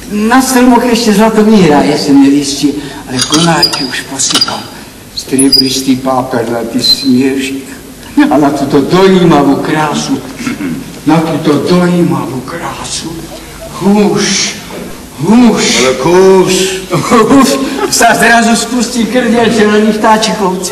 Na stromoch ešte zlato vyhrá jesenné listie, ale konáky už posypal. Striebristý páper na ty smiešik. A na túto dojímavú krásu, húš. Ale kúš sa zrazu spustí krdiel červených vtáčikov.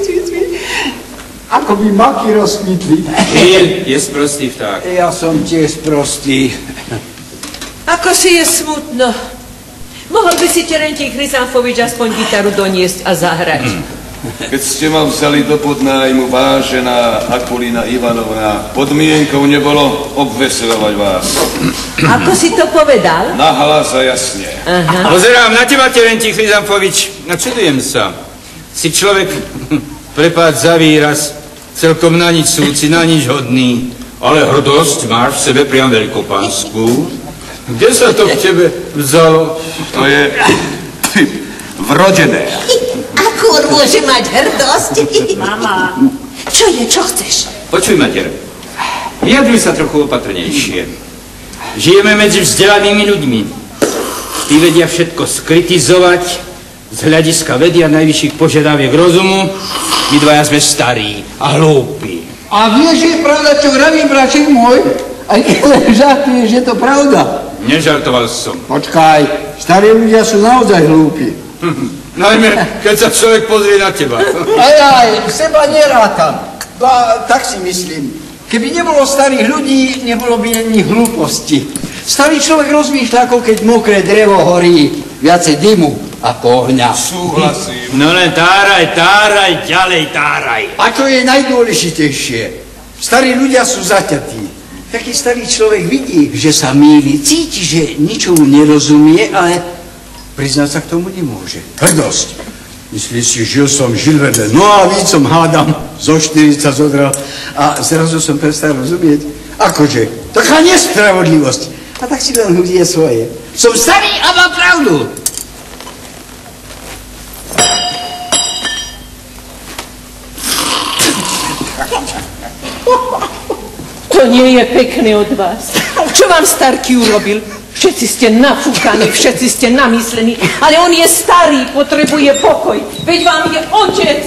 Ako by maky rozkvitli. Je sprostý vták. Ja som tiež sprostý. Ako si je smutno. Mohol by si Terentík Chryzanfovič aspoň gitaru doniesť a zahrať. Keď ste ma vzali do podnájmu, vážená Akulina Ivanovna, podmienkou nebolo obveselovať vás. Ako si to povedal? Nahlas a jasne. Aha. Pozerám na teba, Terentík Chryzanfovič, a čudujem sa. Si človek, prepáč za výraz, celkom na nič súci, na nič hodný, ale hrdosť máš v sebe priam veľkopánsku. Kde sa to v tebe vzalo? To je vrodené. Akúr môže mať hrdosť? Mama. Čo je, čo chceš? Počuj, mater, vyjadruj sa trochu opatrnejšie. Žijeme medzi vzdelanými ľuďmi. Tí vedia všetko skritizovať z hľadiska vedy a najvyšších požiadaviek rozumu. My dvaja sme starí a hlúpi. A vieš, že je pravda, čo vravím, braček môj? Aj keď len žartuješ, že to pravda. Nežartoval som. Počkaj, starí ľudia sú naozaj hlúpi. Najmä, keď sa človek pozrie na teba. Aj, seba nerátam. Tak si myslím. Keby nebolo starých ľudí, nebolo by ani hlúposti. Starý človek rozmýšľa, ako keď mokré drevo horí. Viacej dymu ako ohňa. Súhlasím. No len táraj, ďalej táraj. A čo je najdôležitejšie? Starí ľudia sú zaťatí. Taký starý človek vidí, že sa mýli, cíti, že ničomu nerozumie, ale priznať sa k tomu nemôže. Hrdosť. Myslíš si, žil vedle. No a víc som hádam, zo 40 zodral a zrazu som prestal rozumieť. Akože, taká nespravodlivosť. A tak si len hudie svoje. Som starý a mám pravdu. To nie je pekné od vás. Čo vám Starký urobil? Všetci ste nafúkaní, všetci ste namyslení, ale on je starý, potrebuje pokoj. Veď vám je otec.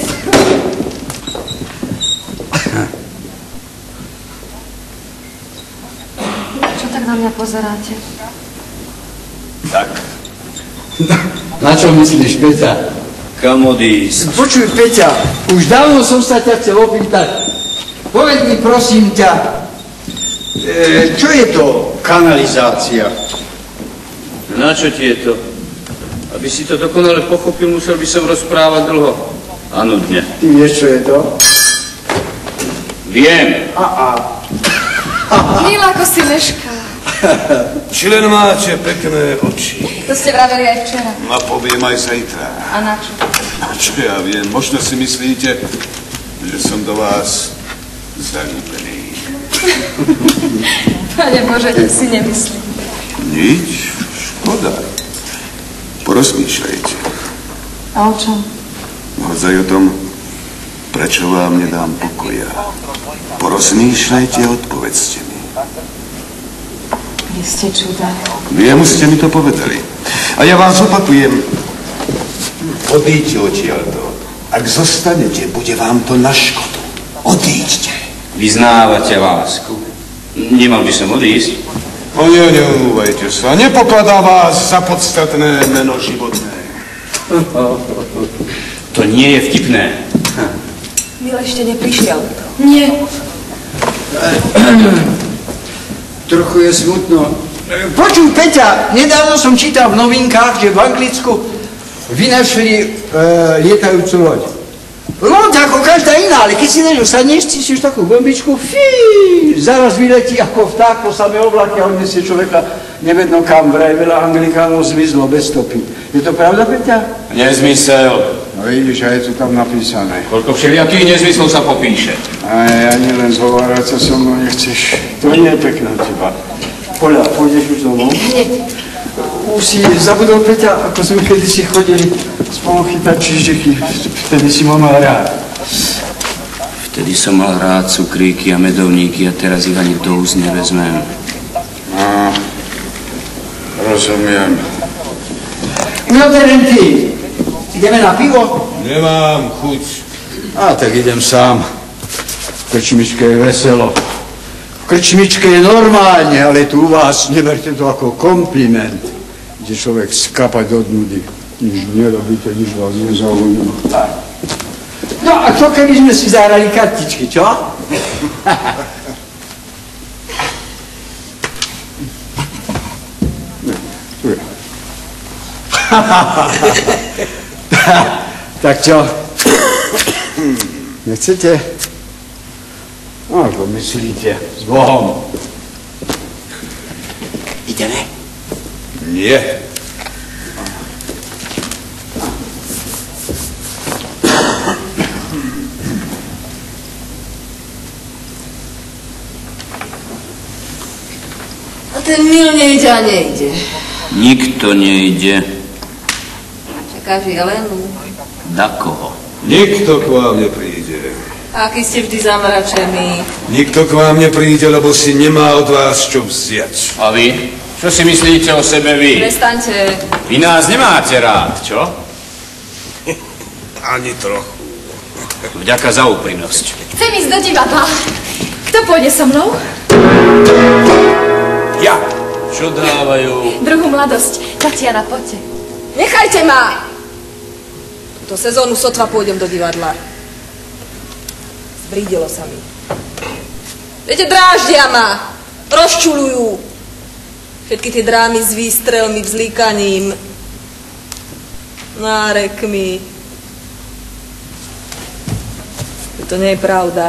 Čo tak na mňa pozeráte? Tak. Na čo myslíš, Peťa? Kam odísť? Počuj, Peťa, už dávno som sa ťa chcel opýtať. Povedz mi, prosím ťa, čo je to kanalizácia? Na čo ti je to? Aby si to dokonale pochopil, musel by som rozprávať dlho. A nudne. Ty vieš, čo je to? Viem. Mila, ako si mešká. Či len máte pekné oči. To ste vraveli aj včera. A poviem aj zajtra. A na čo? A čo ja viem, možno si myslíte, že som do vás zalúbený. Pane Bože, si nemyslím. Nič, škoda. Porozmýšľajte. A o čom? Naozaj o tom, prečo vám nedám pokoja. Porozmýšľajte a odpovedzte mi. Vy ste čudák. Jemu ste mi to povedali. A ja vás opakujem. Odíďte odtiaľto. Ak zostanete, bude vám to na škodu. Odíďte. Vyznávate lásku. Nemal by som odísť. O nie, neumúvajte sa. Nepokladá vás za podstatné meno životné. To nie je vtipné. Mil ešte neprišiel. Nie. Trochu je smutno. Počuj, Peťa, nedávno som čítal v novinkách, že v Anglicku vynašli lietajúcu loď. Loď ako každá iná, ale keď si než osadneš, cítiš takú bombičku, zaraz vyletí ako vták po samé oblaky a odnesie človeka nevedno kam, vraj veľa Anglikánov zmizlo bez stopy. Je to pravda, Peťa? Nezmysel. No vidíš, a je to tam napísané. Koľko všelijakých nezmyslov sa popíše. Aj, ani len zhovárať sa so mnou nechceš. To nie je pekné od teba. Poľa, pôjdeš už domov? Už si zabudol, Peťa, ako sme kedysi chodili spolu chytať čiždechy. Vtedy si ma mal rád. Vtedy som mal rád cukríky a medovníky a teraz ich ani do úst nevezmem. No, Rozumiem. No Terenty, ideme na pivo? Nemám chuť. A tak idem sám. V krčmičke je veselo. V krčmičke je normálne, ale tu u vás neberte to ako kompliment, kde človek skapať od nudy. Nič nerobíte, nič vás nezaujíma. No a čo keby sme si zahrali kartičky, čo? Tak čo? Nechcete? No, ako myslíte? S Bohom. Ideme? Nie. A ten Mil nejde a nejde. Nikto nejde. Čakáš Jelenu? Na koho? Nikto k vám nepríde. Aký ste vždy zamračení. Nikto k vám nepríde, lebo si nemá od vás čo vziať. A vy? Čo si myslíte o sebe vy? Prestaňte. Vy nás nemáte rád, čo? Ani trochu. Vďaka za úprimnosť. Chcem ísť do divadla. Kto pôjde so mnou? Ja. Čo dávajú? Druhú mladosť. Tatiana, poďte. Nechajte ma! Túto sezónu sotva pôjdem do divadla. Zbrídilo sa mi. Viete, dráždia ma. Rozčuľujú. Všetky tie drámy s výstrelmi, vzlíkaním, nárekmi. To nie je pravda.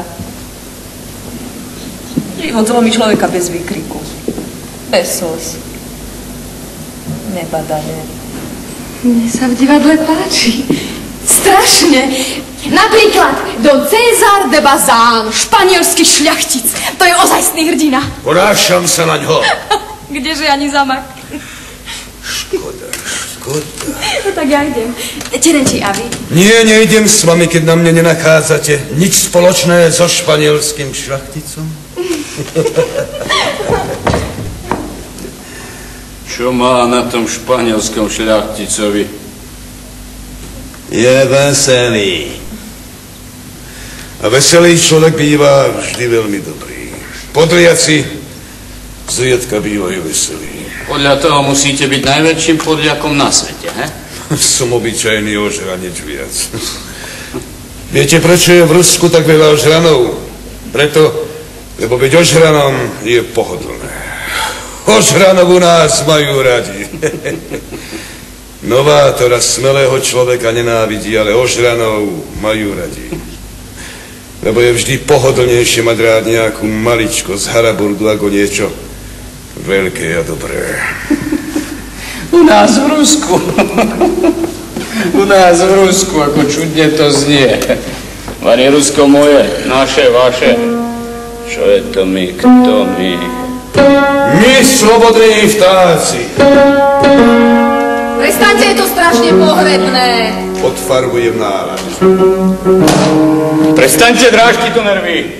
Život zlomí človeka bez výkriku. Bez slz. Nebadane. Mne sa v divadle páči. Strašne. Napríklad Don César de Bazán, španielský šľachtic. To je ozajstný hrdina. Ponášam sa na ňo. Kdeže ani zamak. Škoda. No tak ja idem. Terenči, a vy? Nie, nejdem s vami, keď na mne nenachádzate nič spoločné so španielským šľachticom. Čo má na tom španielskom šľachticovi? Je veselý. A veselý človek býva vždy veľmi dobrý. Podliaci zriedka bývajú veselí. Podľa toho musíte byť najväčším podliakom na svete, he? Som obyčajný ožranec viac. Viete, prečo je v Rusku tak veľa ožranov? Preto, lebo byť ožranom je pohodlné. Ožranov u nás majú radi. Novátora, smelého človeka nenávidí, ale ožranov majú radi. Lebo je vždy pohodlnejšie mať rád nejakú maličko z haraburdu ako niečo veľké a dobré. U nás v Rusku. U nás v Rusku, ako čudne to znie. Varie Rusko moje, naše, vaše. Čo je to my, kto my? My slobodní vtáci. Prestaňte, je to strašne pohrebné. Odfarbujem nálad. Prestaňte, drážte to nervy.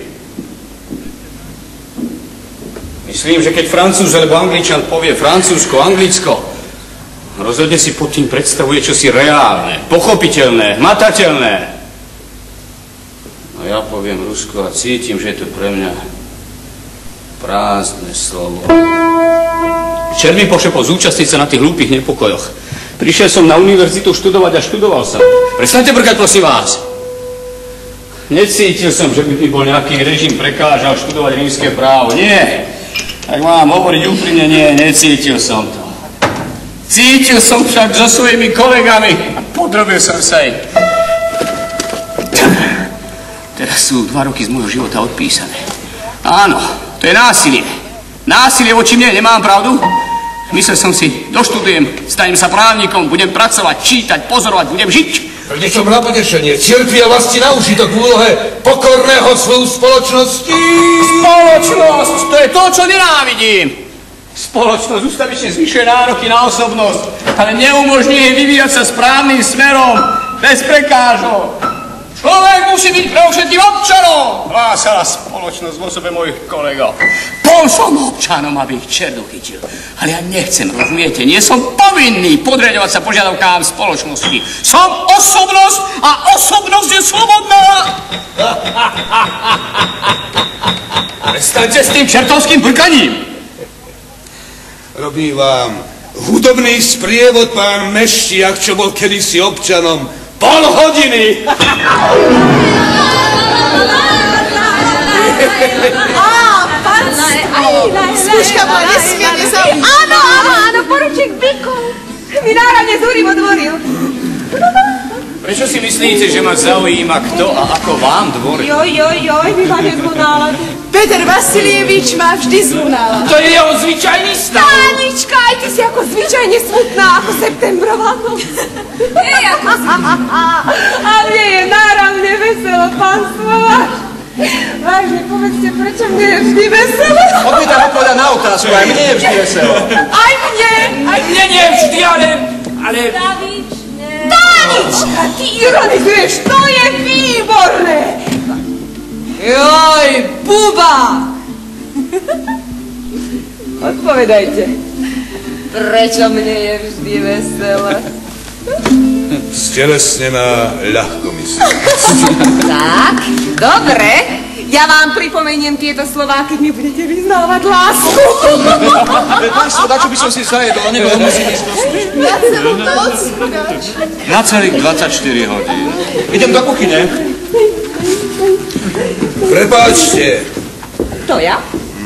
Myslím, že keď Francúz alebo Angličan povie Francúzsko, Anglicko, rozhodne si pod tým predstavuje čosi reálne, pochopiteľné, hmatateľné. No ja poviem Rusko a cítim, že je to pre mňa prázdne slovo. Včer mi pošepol zúčastniť sa na tých hlúpych nepokojoch. Prišiel som na univerzitu študovať a študoval som. Prestaňte brkať, prosím vás. Necítil som, že by mi bol nejaký režim prekážal študovať rímske právo. Nie. Tak mám hovoriť úprimne, nie, necítil som to. Cítil som však so svojimi kolegami a podrobil som sa im. Teraz sú 2 roky z môjho života odpísané. Áno, to je násilie. Násilie voči mne, nemám pravdu? Myslel som si, doštudujem, stanem sa právnikom, budem pracovať, čítať, pozorovať, budem žiť. Niečo na potešenie. Cirkvi a vlasti na užitok v úlohe pokorného svoju spoločnosti. Spoločnosť, to je to, čo nenávidím. Spoločnosť ustavične zvyšuje nároky na osobnosť, ale neumožňuje vyvíjať sa správnym smerom, bez prekážok. Človek musí byť pre všetkým občanom! Hlásala spoločnosť v osobe mojich kolegov. Bol som občanom, aby ich čert uchytil. Ale ja nechcem, rozumiete? Nie som povinný podriadovať sa požiadavkám spoločnosti. Som osobnosť a osobnosť je slobodná! Prestaňte s tým čertovským brkaním! Robí vám hudobný sprievod pán Meštiak, čo bol kedysi občanom. Pol hodiny! Skúška bola nesmierne zaujímavá. Áno, poručík Bykov. Mi náramne zúrim odvoril. Prečo si myslíte, že ma zaujíma kto a ako vám dvoril? Joj, vy máte zlú náladu. Peter Vasilievič má vždy zlú náladu. To je jeho zvyčajný stav. Tánička, aj ty si ako zvyčajne smutná, ako septembrová noc. A mne je náramne veselo, pán Slovák. Vážne, povedzte, prečo mne je vždy veselo? Poďme tam odpovedať na otázku, aj mne je vždy veselo. Aj mne! Aj mne nie vždy, ale... Tánička, ty ironizuješ, to je výborné! Joj, Buba! Odpovedajte. Prečo mne je vždy veselo? Stelesnená ľahkomyslnosť. Tak, dobre. Ja vám pripomeniem tieto slová, keď mi budete vyznávať lásku. Pánstvo, dačo by som si zajedol, nebo musím ísť do služby. Na celú noc. Na celých 24 hodín. Idem do kuchyne. Prepáčte. To ja?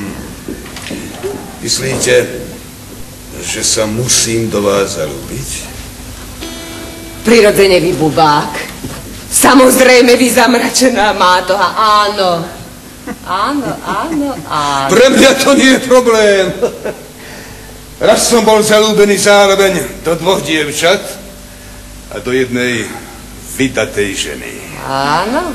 Myslíte, že sa musím do vás zalúbiť? Prirodzene vy, Bubák. Samozrejme vy zamračená mátoha, áno. Áno. Pre mňa to nie je problém. Raz som bol zalúbený zároveň do 2 dievčat a do jednej vydatej ženy. Áno.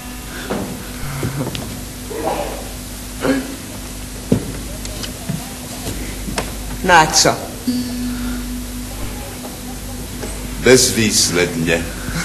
Na čo? Bezvýsledne.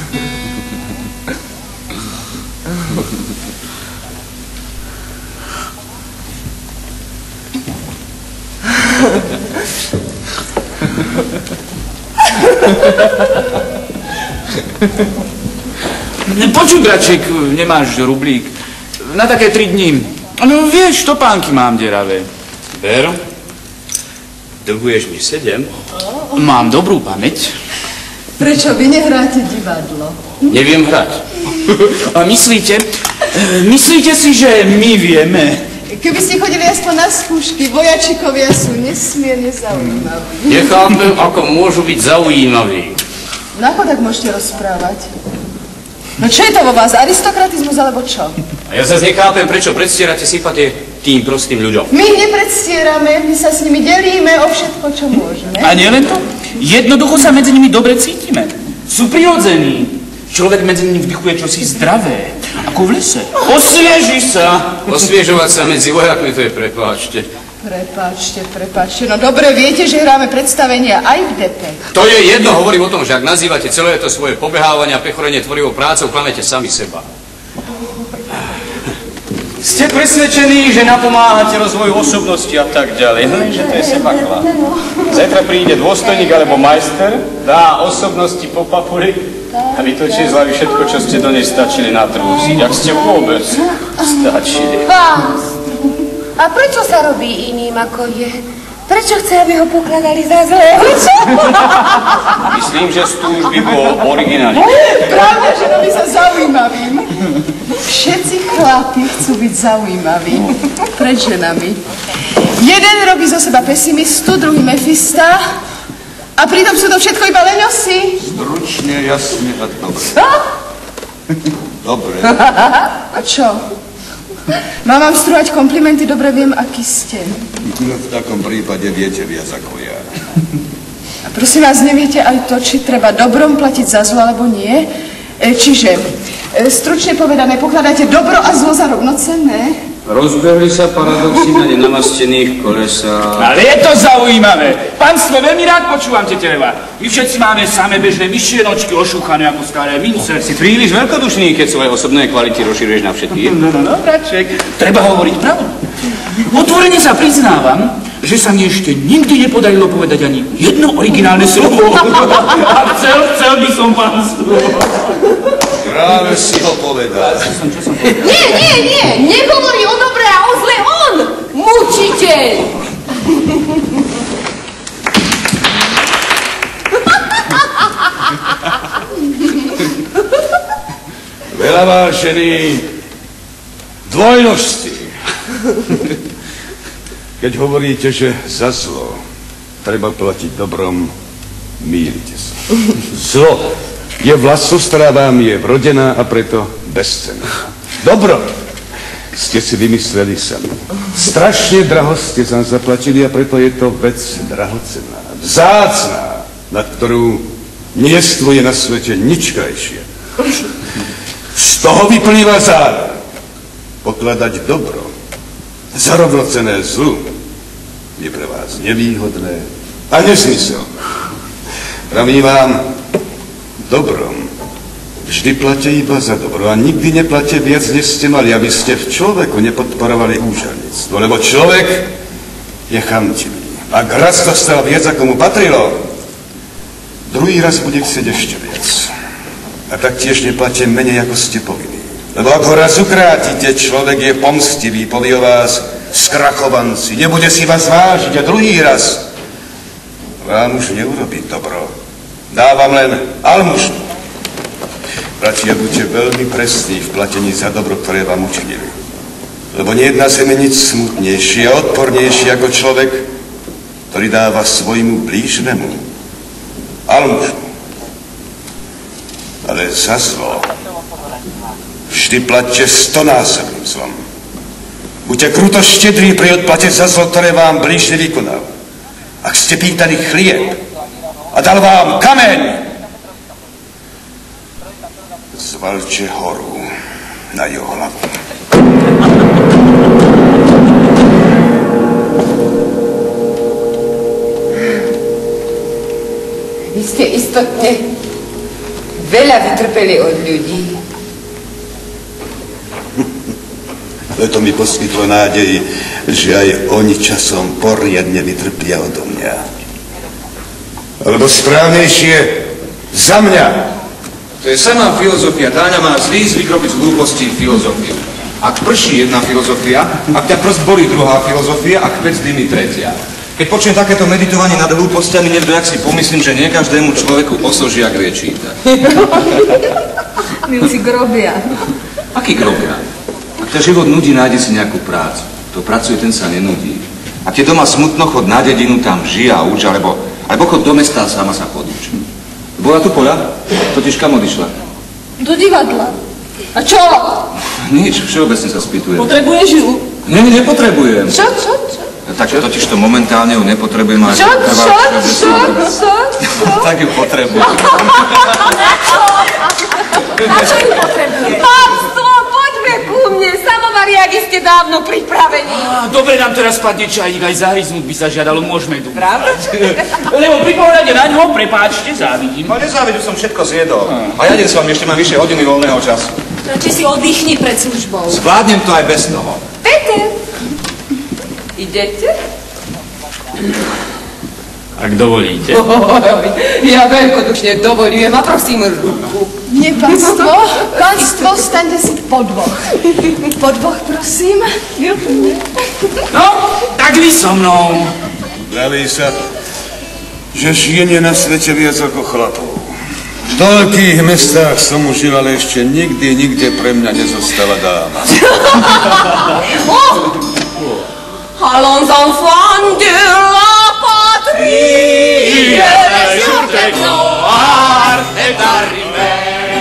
Počuj, braček, nemáš rublík. Na také 3 dní. No vieš, topánky mám deravé. Ber. Dlhuješ mi 7. Mám dobrú pamäť. Prečo vy nehráte divadlo? Neviem hrať. A myslíte si, že my vieme? Keby ste chodili aspoň na skúšky, vojačikovia sú nesmierne zaujímaví. Nechápem, ako môžu byť zaujímaví. No ako tak môžete rozprávať? No čo je to vo vás, aristokratizmus alebo čo? A ja zase nechápem, prečo predstierate sympatie tým prostým ľuďom. My ich nepredstierame, my sa s nimi delíme o všetko, čo môžeme. A nielen to, jednoducho sa medzi nimi dobre cítime. Sú prirodzení. Človek medzi nimi vdychuje čosi zdravé, ako v lese. Osvieži sa. Osviežovať sa medzi vojakmi, to je prepáčte. Prepáčte. No dobre, viete, že hráme predstavenia aj v DP. To je jedno, hovorím o tom, že ak nazývate celé to svoje pobehávanie a pechorenie tvorivou prácou, klamete sami seba. Ste presvedčení, že napomáhate rozvoju osobnosti a tak ďalej. Že to je sebakla. Zajtra príde dôstojník alebo majster, dá osobnosti po papuli a vytočí z hlavy všetko, čo ste do nej stačili natrúsiť. Ak ste vôbec stačili. A prečo sa robí iným, ako je? Prečo chce, aby ho pokladali za zlého? Myslím, že z túžby bol originálny. Pravda, že robí sa zaujímavým. Všetci chlapi chcú byť zaujímaví pred ženami. Jeden robí zo seba pesimistu, druhý Mefista a pritom sú to všetko iba leňosy. Stručne, jasne a dobre. Dobre. A čo? Mám vám strúhať komplimenty, dobre viem, aký ste. No v takom prípade viete viac ako ja. A prosím vás, neviete aj to, či treba dobrom platiť za zlo, alebo nie? Čiže, stručne povedané, pokladáte dobro a zlo za rovnocenné? Rozbehli sa paradoxy na nenamastených kolesách. Ale je to zaujímavé. Pánstvo, veľmi rád počúvam teteleva. My všetci máme samé bežné myšlienočky ošúchané ako staré mince. Si príliš veľkodušný, keď svoje osobné kvality rozširuješ na všetkých. No, braček, treba hovoriť pravdu. Otvorene sa priznávam, že sa mi ešte nikdy nepodarilo povedať ani jedno originálne slovo. A chcel by som pánstvo. Práve si ho povedal. Nie, nehovorí o dobre a o zle on, mučiteľ. Veľa vážený, dvojnožci. Keď hovoríte, že za zlo treba platiť dobrom, mýlite sa. Zlo je vlastnosť, ktorá vám je vrodená a preto bezcenná. Dobro ste si vymysleli sami. Strašne draho ste za zaplatili a preto je to vec drahocenná, vzácná, nad ktorú nejestvuje na svete nič krajšie. Z toho vyplýva záver. Pokladať dobro za rovnocenné zlu je pre vás nevýhodné a nezmysel. Pravím vám, dobrom vždy platia iba za dobro a nikdy neplatia viac, než ste mali, aby ste v človeku nepodporovali úžarníctvo, lebo človek je chamtivý. Ak raz dostal viac, ako mu patrilo, druhý raz bude chcieť ešte viac. A taktiež neplatia menej, ako ste povinní. Lebo ak ho raz ukrátite, človek je pomstivý, povie o vás skrachovanci, nebude si vás vážiť a druhý raz vám už neurobí dobro. Dávam len almužnu. Bratia, buďte veľmi presní v platení za dobro, ktoré vám učinili. Lebo nie jedna zem je nič smutnejšie a odpornejšie ako človek, ktorý dáva svojmu blížnemu almužnu. Ale za zlo vždy plaťte 100-násobným zlom. Buďte kruto štedrí pri odplate za zlo, ktoré vám blížne vykonal. Ak ste pýtali chlieb a dal vám kameň, zvalte horu na jeho hlavu. Vy ste istotne veľa vytrpeli od ľudí. To mi poskytlo nádej, že aj oni časom poriadne vytrpia odo mňa. Alebo správnejšie, za mňa. To je samá filozofia. Táňa má zlý zvyk robiť z hlúposti filozofiu. Ak prší jedna filozofia, ak ťa prst bolí druhá filozofia, ak pec dými tretia. Keď počujem takéto meditovanie nad hlúpostiami, nevdojak si pomyslím, že nie každému človeku osožiak vie čítať. Milci grobia. Aký grobia? Ak ťa život nudí, nájde si nejakú prácu. Kto pracuje, ten sa nenudí. Ak je doma smutno, chod na dedinu, tam žij a uč, alebo chod do mesta a sama sa podúč. Bola tu Poľa? Totiž kam odišla? Do divadla. A čo? Nič, všeobecne sa spýtujem. Potrebuješ ju? Nie, nepotrebujem. Čo? Tak totiž to momentálne ju nepotrebujem, ale... Čo? Tak ju potrebujem. Na čo ju potrebuje? Pánstvo, poďme ku mne. Samovariáky ste dávno pripravení. Dobre, nám teraz spadne čajník, aj zahryznúť by sa žiadalo, môžeme tu. Pravda? Lebo pri pohľade na ňo, prepáčte, závidím. No nezávidím, som všetko zjedol. A ja dnes s vami ešte mám vyššie hodiny voľného času. Či si oddychni pred službou. Zvládnem to aj bez toho. Peter, idete? Ak dovolíte. Ja veľkodušne dovolujem a prosím ruku. Nie, pánstvo. Pánstvo, staňte si po dvoch. Po dvoch, prosím. No, tak vy so mnou. Praví sa, že žien je na svete viac ako chlapov. V toľkých mestách som užil, ale ešte nikde pre mňa nezostala dáma. Allons enfants de la patrie, le jour de gloire est arrivé.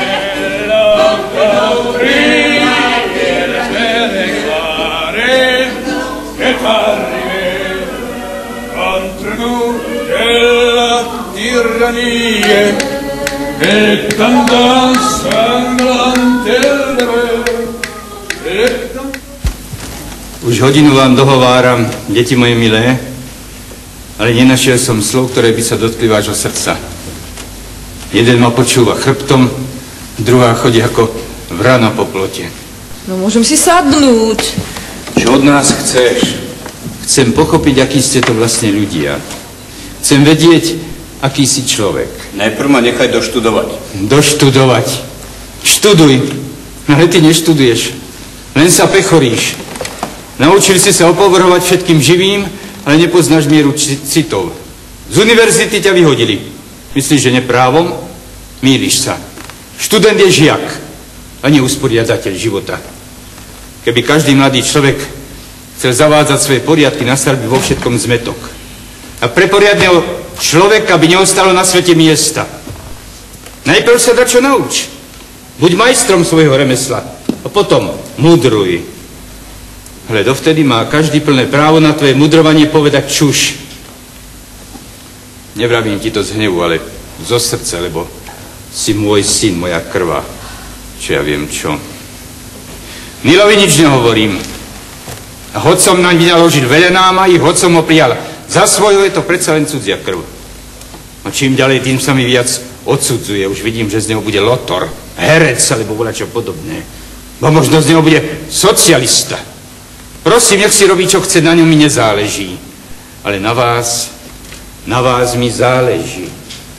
Entre nous et la tyrannie et tendance sanglante. Už hodinu vám dohováram, deti moje milé, ale nenašiel som slov, ktoré by sa dotkli vášho srdca. Jeden ma počúva chrbtom, druhá chodí ako vrana po plote. No môžem si sadnúť. Čo od nás chceš? Chcem pochopiť, akí ste to vlastne ľudia. Chcem vedieť, aký si človek. Najprv ma nechaj doštudovať. Doštudovať? Študuj. Ale ty neštuduješ. Len sa pechoríš. Naučil si sa opovrhovať všetkým živým, ale nepoznáš mieru citov. Z univerzity ťa vyhodili. Myslíš, že neprávom? Mýliš sa. Študent je žiak a neusporiadateľ života. Keby každý mladý človek chcel zavádzať svoje poriadky, nastal by vo všetkom zmetok. A pre poriadneho človeka by neostalo na svete miesta. Najprv sa dačo nauč. Buď majstrom svojho remesla a potom mudruj. Ale dovtedy má každý plné právo na tvoje mudrovanie povedať čuš. Nevravím ti to z hnevu, ale zo srdca, lebo si môj syn, moja krva. Čo ja viem čo. Nilovi nič nehovorím. A hoď som na ňa naložil velenáma, i hoď som ho prijal za svoju, je to predsa len cudzia krv. A čím ďalej, tým sa mi viac odsudzuje. Už vidím, že z neho bude lotor, herec, alebo voľačo podobné. Bo možno z neho bude socialista. Prosím, nech si robí, čo chce, na ňom mi nezáleží. Ale na vás mi záleží.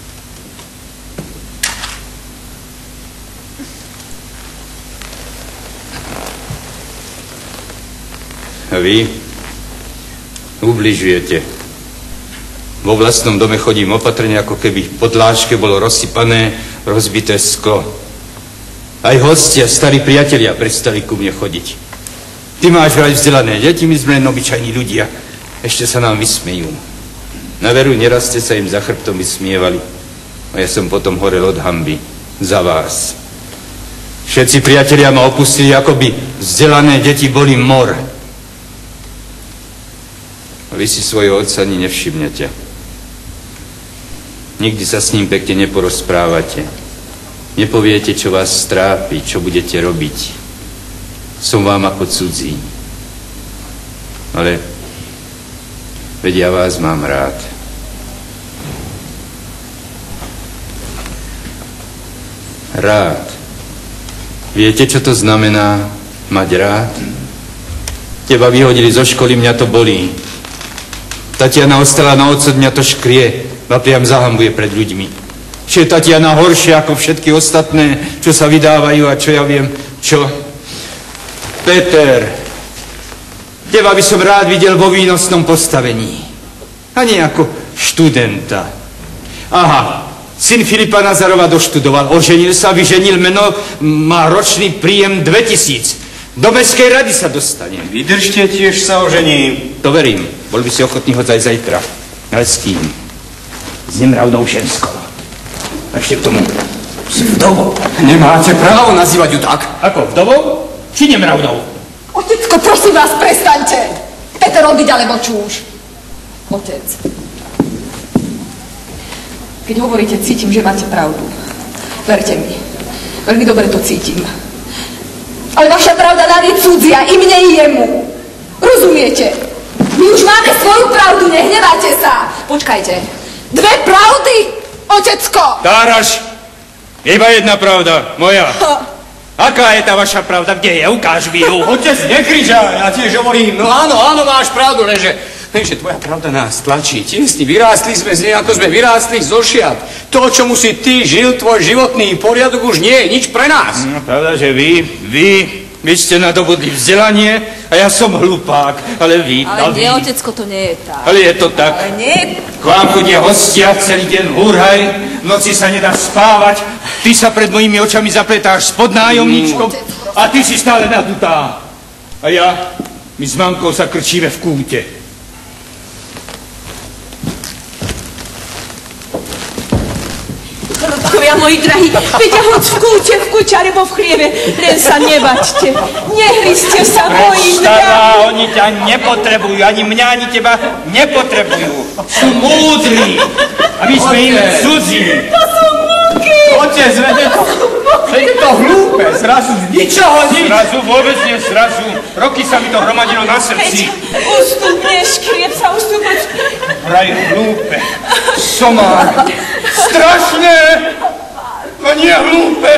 A vy ubližujete. Vo vlastnom dome chodím opatrne, ako keby v podlážke bolo rozsypané, rozbité sklo. Aj hostia, starí priatelia prestali ku mne chodiť. Ty máš vraj vzdelané deti, my sme len obyčajní ľudia. Ešte sa nám vysmejú. Na veru, neraz ste sa im za chrbtom vysmievali. A ja som potom horel od hanby. Za vás. Všetci priatelia ma opustili, ako by vzdelané deti boli mor. A vy si svojho otca ani nevšimnete. Nikdy sa s ním pekne neporozprávate. Nepoviete, čo vás trápi, čo budete robiť. Som vám ako cudzí. Ale veď ja vás mám rád. Rád. Viete, čo to znamená mať rád? Teba vyhodili zo školy, mňa to bolí. Tatiana ostala na odsud, mňa to škrie. Ma priam zahambuje pred ľuďmi. Čiže Tatiana horšia ako všetky ostatné, čo sa vydávajú a čo ja viem, čo... Peter, teba by som rád videl vo výnosnom postavení. A nie ako študenta. Aha, syn Filipa Nazarova doštudoval, oženil sa, vyženil meno, má ročný príjem 2000. Do mestskej rady sa dostane. Vydržte, tiež sa ožení. To verím, bol by si ochotný ho aj zajtra. Ale s kým? S nemravnou ženskou. A ešte k tomu s vdovou. Nemáte právo nazývať ju tak. Ako, vdovou? Či nemravnou? Otecko, prosím vás, prestaňte! Peter, odíď alebo čúš. Otec. Keď hovoríte, cítim, že máte pravdu. Verte mi. Veľmi dobre to cítim. Ale vaša pravda nám je cudzia, i mne, i jemu. Rozumiete? My už máme svoju pravdu, nehnevajte sa. Počkajte. 2 pravdy, otecko! Táraš, iba jedna pravda, moja. Aká je tá vaša pravda? Kde je? Ukáž mi ju. Otec, nekričaj, ja tiež hovorím, no áno, máš pravdu, lenže tvoja pravda nás tlačí. Tiesni, vyrástli sme z nej, ako sme vyrástli zo šiat. To, čomu si ty žil, tvoj životný poriadok už nie je nič pre nás. No, pravda, že vy ste nadobudli vzdelanie a ja som hlupák, ale vy... Ale nie, otecko, to nie je tak. Ale je to tak. Ale nie. K vám chodia hostia, celý deň húrhaj, v noci sa nedá spávať, ty sa pred mojimi očami zapletáš s podnájomníčkom a ty si stále nadutá. A ja, my s mamkou sa krčíme v kúte. Chlapkovia, moji drahí, veďa hoď v kúte, alebo v chlieve, len sa nebačte. Nehryzte sa, moji drahí. Oni ťa nepotrebujú, ani mňa, ani teba nepotrebujú. Sú múdri, a my sme im cudzí. To sú múky. Otec, Veď to hlúpe, zrazu z ničoho nič. Zrazu vôbec nie, zrazu. Roky sa mi to hromadilo na srdci. Ustup, neškriep sa, ustup. Vraj hlúpe. Somár. Strašné. No nie hlúpe.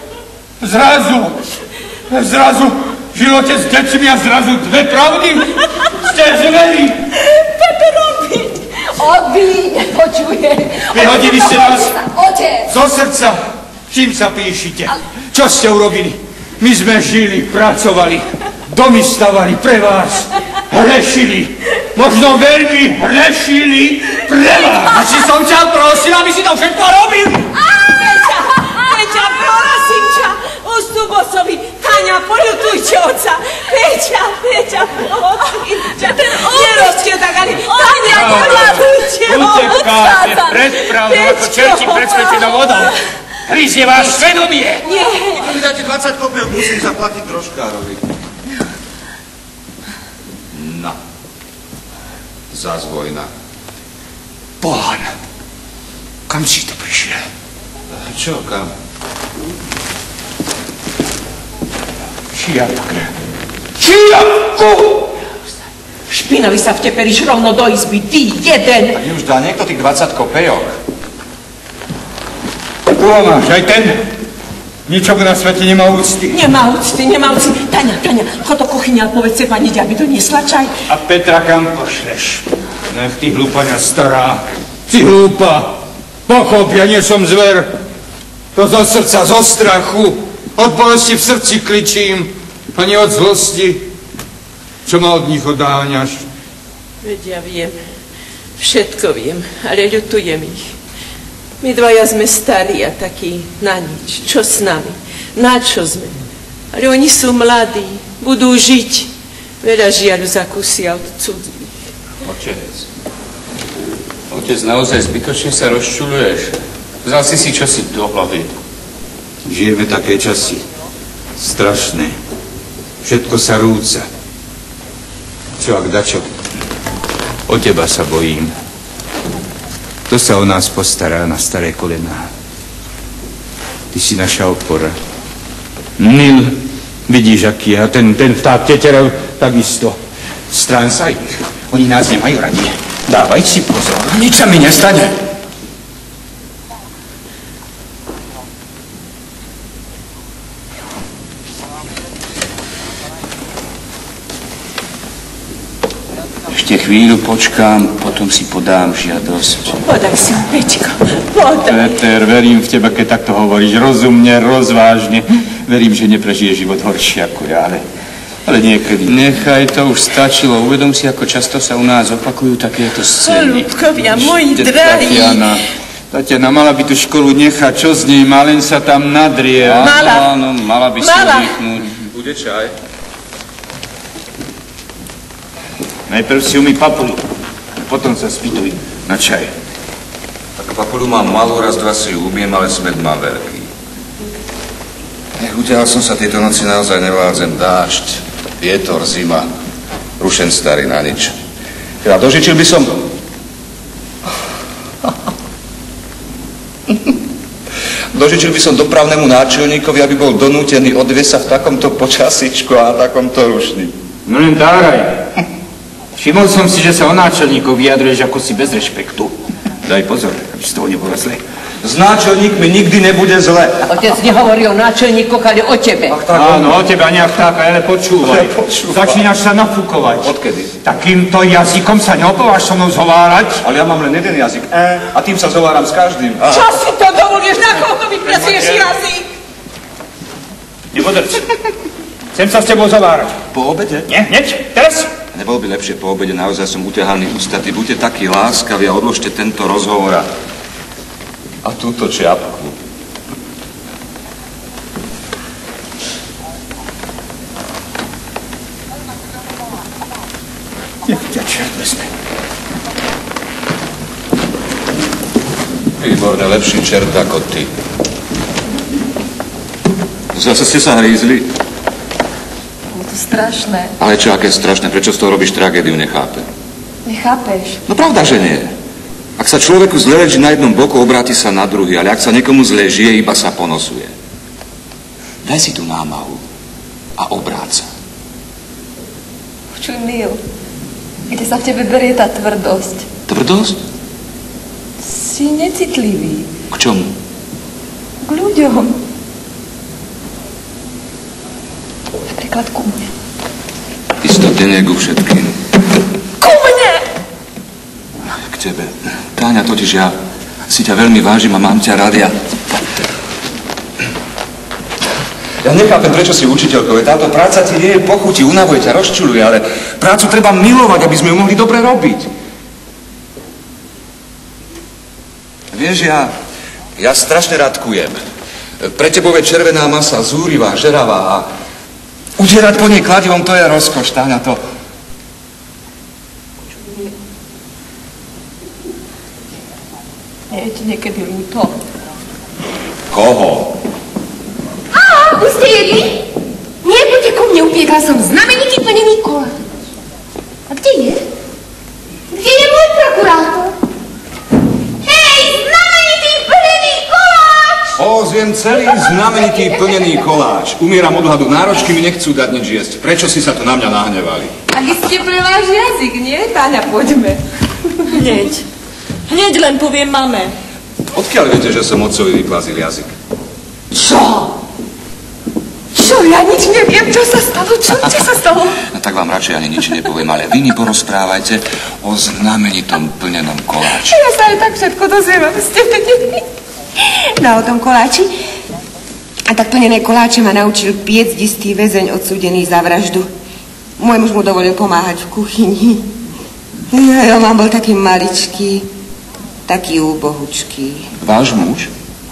Zrazu žil otec s deťmi a zrazu dve pravdy. Ste zveri. Pepe robiť. Počuje. Vyhodili ste nás Otec. zo srdca. Čím sa píšite? Čo ste urobili? My sme žili, pracovali, domy stavali pre vás. Hrešili. Možno veľmi hrešili pre vás. A či som ťa prosil, aby si to všetko robil? Peťa, prosím ťa, ustup osobi. Táňa, poľutujte oca. Peťa, prosím ťa. Nerobte tak ani. Táňa, poľutujte oca. Utekáte pred pravdou ako čerti pred svetenou vodou. Hryzie váš svedomie. Nie. A vy dáte 20 kopiel, musím zaplatiť troškárovi. No. Zas vojna. Pán, kam si to prišiel? Čo, kam? Čiapku! Špinavý sa vteperíš rovno do izby, ty jeden. Tak mi už dá niekto tých 20 kopejok. Tu ho máš, aj ten. Ničomu na svete nemá úcty. Nemá úcty. Táňa, chod do kuchyne a povedz pani, aby doniesla čaj. A Petra kam pošleš? Nech ty hlúpaňa stará. Ty hlúpa. Pochop, ja nie som zver. To zo srdca, zo strachu. Od bolesti v srdci kličím. A nie od zlosti. Čo ma od nich odáňaš? Veď ja viem. Všetko viem, ale ľutujem ich. My dvaja sme starí a takí na nič. Čo s nami? Na čo sme? Ale oni sú mladí, budú žiť. Veľa žiaľu zakúsia od cudzích. Otec, naozaj zbytočne sa rozčuľuješ. Vzal si čosi do hlavy. Žijeme také časy. Strašné. Všetko sa rúca. Čo ak dačo? O teba sa bojím. Kto sa o nás postará na staré kolená? Ty si naša opora. Nil, vidíš, aký je. A ten vták teterel takisto. Strán sa ich. Oni nás nemajú radi. Dávaj si pozor. Nič sa mi nestane. Ešte chvíľu počkám, potom si podám žiadosť. Podaj si, Peťko, podaj. Peter, verím v teba, keď takto hovoríš rozumne, rozvážne. Verím, že neprežije život horší ako ja, ale niekedy. Nechaj, to už stačilo. Uvedom si, ako často sa u nás opakujú takéto scény. Ľubkovia, moji drahí. Tatiana, mala by tú školu nechať, čo z nej? Má len sa tam nadrie. Áno, mala by si oddychnúť. Bude čaj. Najprv si umý papulu, potom sa spýtuj na čaj. Tak papulu mám malú, raz, dva si ju umiem, ale smet mám veľký. Udial som sa tieto noci, naozaj nevládzem. Dážď, vietor, zima, rušen starý na nič. Teda dožičil by som... Dožičil by som dopravnému náčelníkovi, aby bol donútený odviesť sa v takomto počasíčku a takomto rušni. No len dáraj. Všimol som si, že sa o náčelníkov vyjadruješ ako si bez rešpektu. Daj pozor, aby z toho nebolo zle. S náčelníkmi nikdy nebude zle. Otec nehovorí o náčelníkoch, ale o tebe. Áno, o teba nejak tak, ale počúvaj. Začínaš sa nafúkovať. Odkedy? Takýmto jazykom sa neopováš so mnou zhovárať. Ale ja mám len jeden jazyk. A tým sa zhováram s každým. Čo si to dovolíš? Na koho to vypracuješ jazyk? Nebodrč. Chcem sa s tebou zhovárať. Po obede? Nie, hneď, teraz. Nebolo by lepšie po obede, naozaj som uťahaný ústatý. Buďte takí láskaví a odložte tento rozhovor a túto čiapku. Nech ťa čert vezme. Výborne, lepší čert ako ty. Zase ste sa hrízli. To strašné. Ale čo, aké strašné? Prečo z toho robíš tragédiu? Nechápem. Nechápeš? No pravda, že nie. Ak sa človeku zle leží na jednom boku, obráti sa na druhý, ale ak sa niekomu zle žije, iba sa ponosuje. Daj si tú námahu a obráť sa. Počuj, Mil, kde sa v tebe berie tá tvrdosť? Tvrdosť? Si necitlivý. K čomu? K ľuďom. Napríklad ku mne. Istotne nie ku všetkým. Ku mne! K tebe. Táňa, totiž ja si ťa veľmi vážim a mám ťa rád. Ja nechápem, prečo si učiteľkou. Táto práca ti nie je pochutí, unavuje ťa, rozčuľuje, ale prácu treba milovať, aby sme ju mohli dobre robiť. Vieš, ja strašne rád kujem. Pre tebou je červená masa, zúrivá, žeravá a udierať po nej kladivom, to je rozkoš, Táňa, to. Nie je ti niekedy ľúto? Koho? Už ste jedli? Nie, poďte ku mne, upiekla som znamenitý plnený koláč. A kde je? Kde je môj prokurátor? Hej, znamenitý plnený koláč! Zviem celý znamenitý plnený koláč. Umieram od hladu, náročky mi nechcú dať nič jesť. Prečo si sa to na mňa nahnevali? A vy ste pre váš jazyk, nie? Táňa, poďme. Hneď len poviem mame. Odkiaľ viete, že som otcovi vyplazil jazyk? Čo? Čo? Ja nič neviem, čo sa stalo? Čo sa stalo? No tak vám radšej ani nič nepoviem, ale vy mi porozprávajte o znamenitom plnenom koláči. Ja sa aj tak všetko dozviem, aby ste vedeli. No, o tom koláči. A tak plnené koláče ma naučil piecť istý väzeň odsúdený za vraždu. Môj muž mu dovolil pomáhať v kuchyni. Ja mám bol taký maličký, taký úbohučký. Váš muž?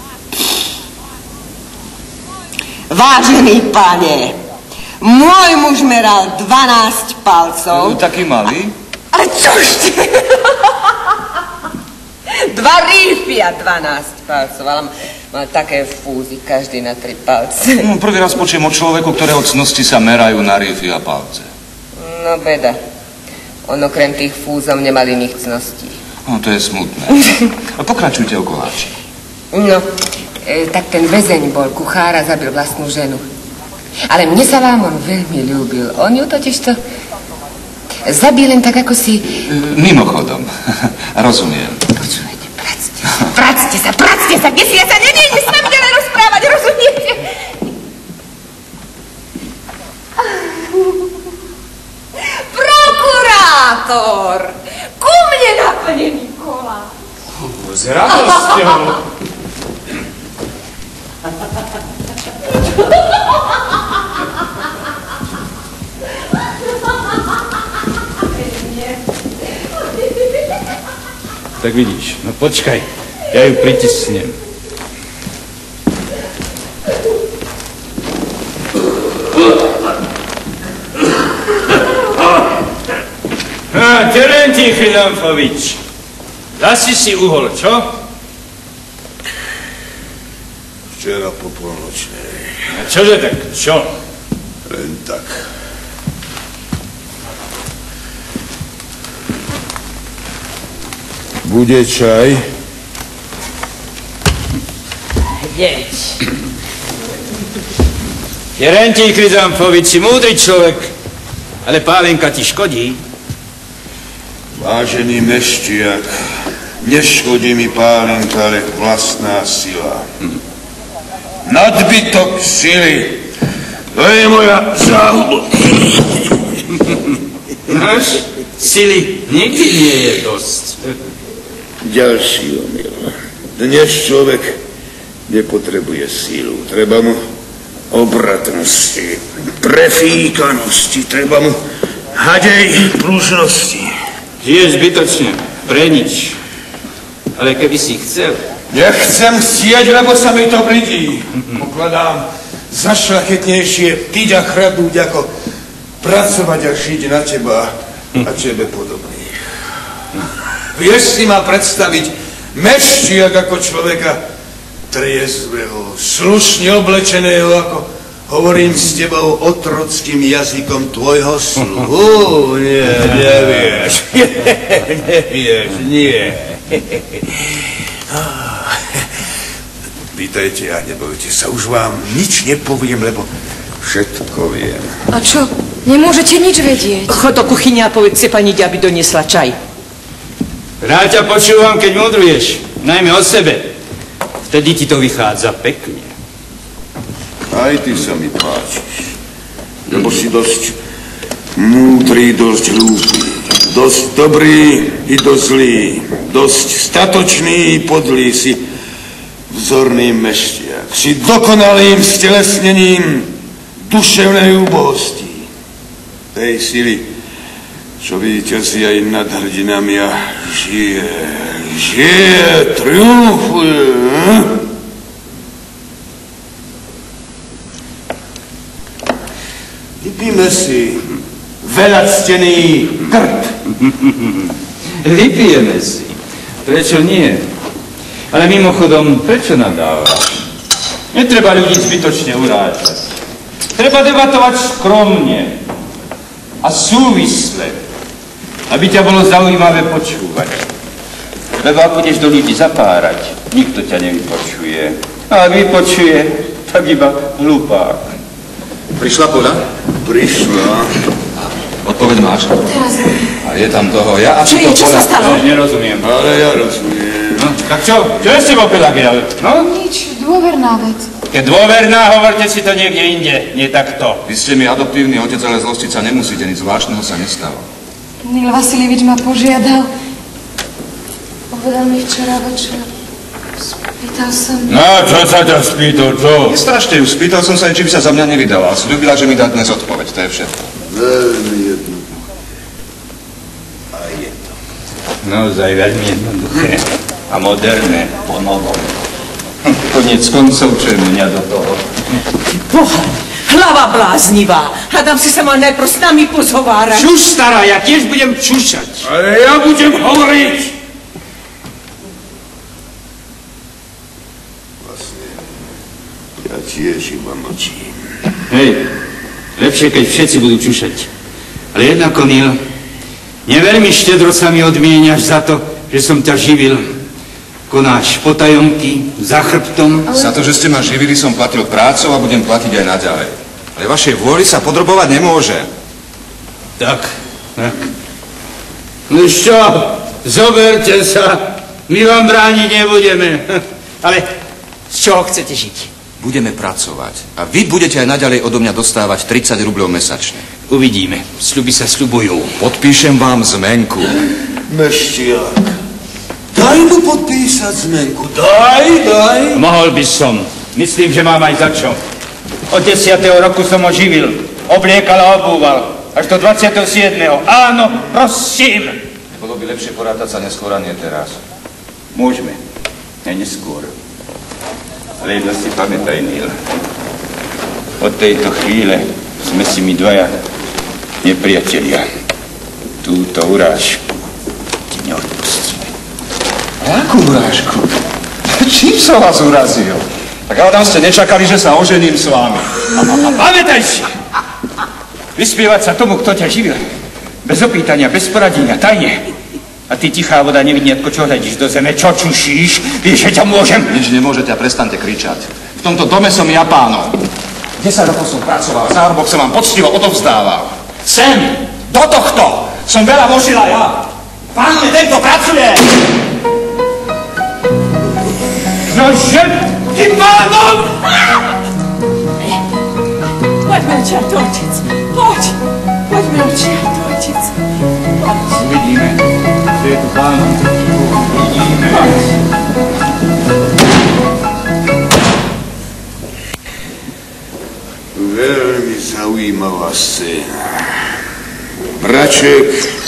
Vážený pane, môj muž meral 12 palcov. Taký malý? Ale čošte? 2 rýfy a 12 palcov, ale mal také fúzy, každý na 3 palce. No, prvý raz počujem o človeku, ktorého cnosti sa merajú na rýfy a palce. No beda. On okrem tých fúzov nemal iných cností. No, to je smutné. Pokračujte o koláči. No, tak ten väzeň bol kuchár a zabil vlastnú ženu. Ale mne sa vám on veľmi ľúbil. On ju totižto zabil len tak, ako si... Mimochodom. Rozumiem. Počúvajte, practe sa, kde si ja sa neviem s nami ďalej rozprávať, rozumiete? Prokurátor! Ku mne naplnený koláč! S radosťou. Tak vidíš, no počkaj, ja ju pritisnem. Terentij Chryzanfovič, zasi si uhol, čo? Včera po polnočnej. A čože tak, čo? Len tak. Bude čaj? Hneď. Terentij Chryzanfovič, si múdry človek, ale pálenka ti škodí. Vážený meščiak, neškodí mi pálenka, ale vlastná sila. Nadbytok sily, to je moja záhuba. Náš sily nikdy nie je dosť. Ďalší omyl. Dnes človek nepotrebuje sílu, treba mu obratnosti, prefíkanosti, treba mu hadej pružnosti. Žije zbytočne, pre nič. Ale keby si chcel... Nechcem chcieť, lebo sa mi to blídí. Pokladám za šľachetnejšie piť a chradnúť, ako pracovať a žiť na teba a tebe podobných. Vieš si ma predstaviť meščiak ako človeka triezvého, slušne oblečeného, ako hovorím s tebou otrockým jazykom tvojho sluhu. Nie, nevieš. Nevieš, nie. Vítajte a nebojte sa, už vám nič nepoviem, lebo všetko viem. A čo? Nemôžete nič vedieť. Chod do kuchyne a povedz si pani, aby doniesla čaj. Rád ťa počúvam, keď mudruješ, najmä o sebe. Vtedy ti to vychádza pekne. Aj ty sa mi páčiš, lebo si dosť múdry, dosť hlúpy, dosť dobrý i dosť zlý, dosť statočný i podlý, si vzorný meštiak, si dokonalým stelesnením duševnej úbohosti. Tej sily, čo víťazí aj nad hrdinami a žije, triumfuje. Vypíme si veľactený krk. Vypijeme si. Prečo nie? Ale mimochodom, prečo nadávaš? Netreba ľudí zbytočne urážať. Treba debatovať skromne a súvisle, aby ťa bolo zaujímavé počúvať. Lebo ak budeš do ľudí zapárať, nikto ťa nevypočuje. A ak vypočuje, tak iba hlupák. Prišla Poda? Prišla. Odpoveď máš? Teraz. A je tam toho. Ja Čo je? Čo sa stalo? Nerozumiem. Ale ja rozumiem. No, tak čo? Čo je s tebou, Pelagia? No? Nič, dôverná vec. Keď dôverná, hovorte si to niekde inde, nie takto. Vy ste mi adoptívny otec, ale zlostiť sa nemusíte, nič zvláštneho sa nestalo. Nil Vasilievič ma požiadal. Povedal mi včera večer. Spýtal sa mi. No, čo sa ťa spýtal, čo? Nestrašte ju, spýtal som sa, či by sa za mňa nevydala. Sľúbila, že mi dá dnes odpoveď, to je všetko. Veľmi jednoduché. A je to. Naozaj veľmi jednoduché a moderné po novom. Koniec koncov, čo je mňa do toho. Boha, hlava bláznivá. Hádam si sa mal najprv s nami pozhovárať. Čuš, stará, ja tiež budem čušať. Ale ja budem hovoriť. Vlastne, ja tiež iba mlčím. Hej, lepšie, keď všetci budú čušať. Ale jednako, Nil, neveľmi štedro sa mi odmieniaš za to, že som ťa živil. Konáš potajomky, za chrbtom. Za to, že ste ma živili, som platil prácou a budem platiť aj naďalej. Ale vašej vôli sa podrobovať nemôže. Tak. No čo, zoberte sa, my vám brániť nebudeme. Ale z čoho chcete žiť? Budeme pracovať a vy budete aj naďalej odo mňa dostávať 30 rubľov mesačne. Uvidíme, sľuby sa sľubujú. Podpíšem vám zmenku. Meštiak. Daj mu podpísať zmenku. Daj. Mohol by som. Myslím, že mám aj za čo. Od 10. roku som ho živil. Obliekal a obúval. Až do 27. Áno, prosím. Bolo by lepšie porátať sa neskôr a nie teraz. Môžeme. Ja neskôr. Ale jedno si pamätaj, Nil. Od tejto chvíle sme si my dvaja nepriatelia. Túto urážku ti neodpustíme. Akú urážku? Čím som vás urazil? Tak hádam ste nečakali, že sa ožením s vámi. Pamätaj si! Vyspievať sa tomu, kto ťa živil. Bez opýtania, bez poradenia, tajne. A ty, tichá voda, nevidniatko, čo hľadíš do zeme, čo čušíš? Vieš, že ťa môžem? Nič nemôžete a prestaňte kričať. V tomto dome som ja pánom. 10 rokov som pracoval, zárobok som vám poctivo odovzdával. Sem! Do tohto! Som veľa vložila ja. Pánne, tento pracuje! Nože, ty pánom! Poďme, očiato, otec. Poďme, očiato, otec. Uvidíme, čo je tu pánom. Uvidíme. Veľmi zaujímavá scéna. Braček,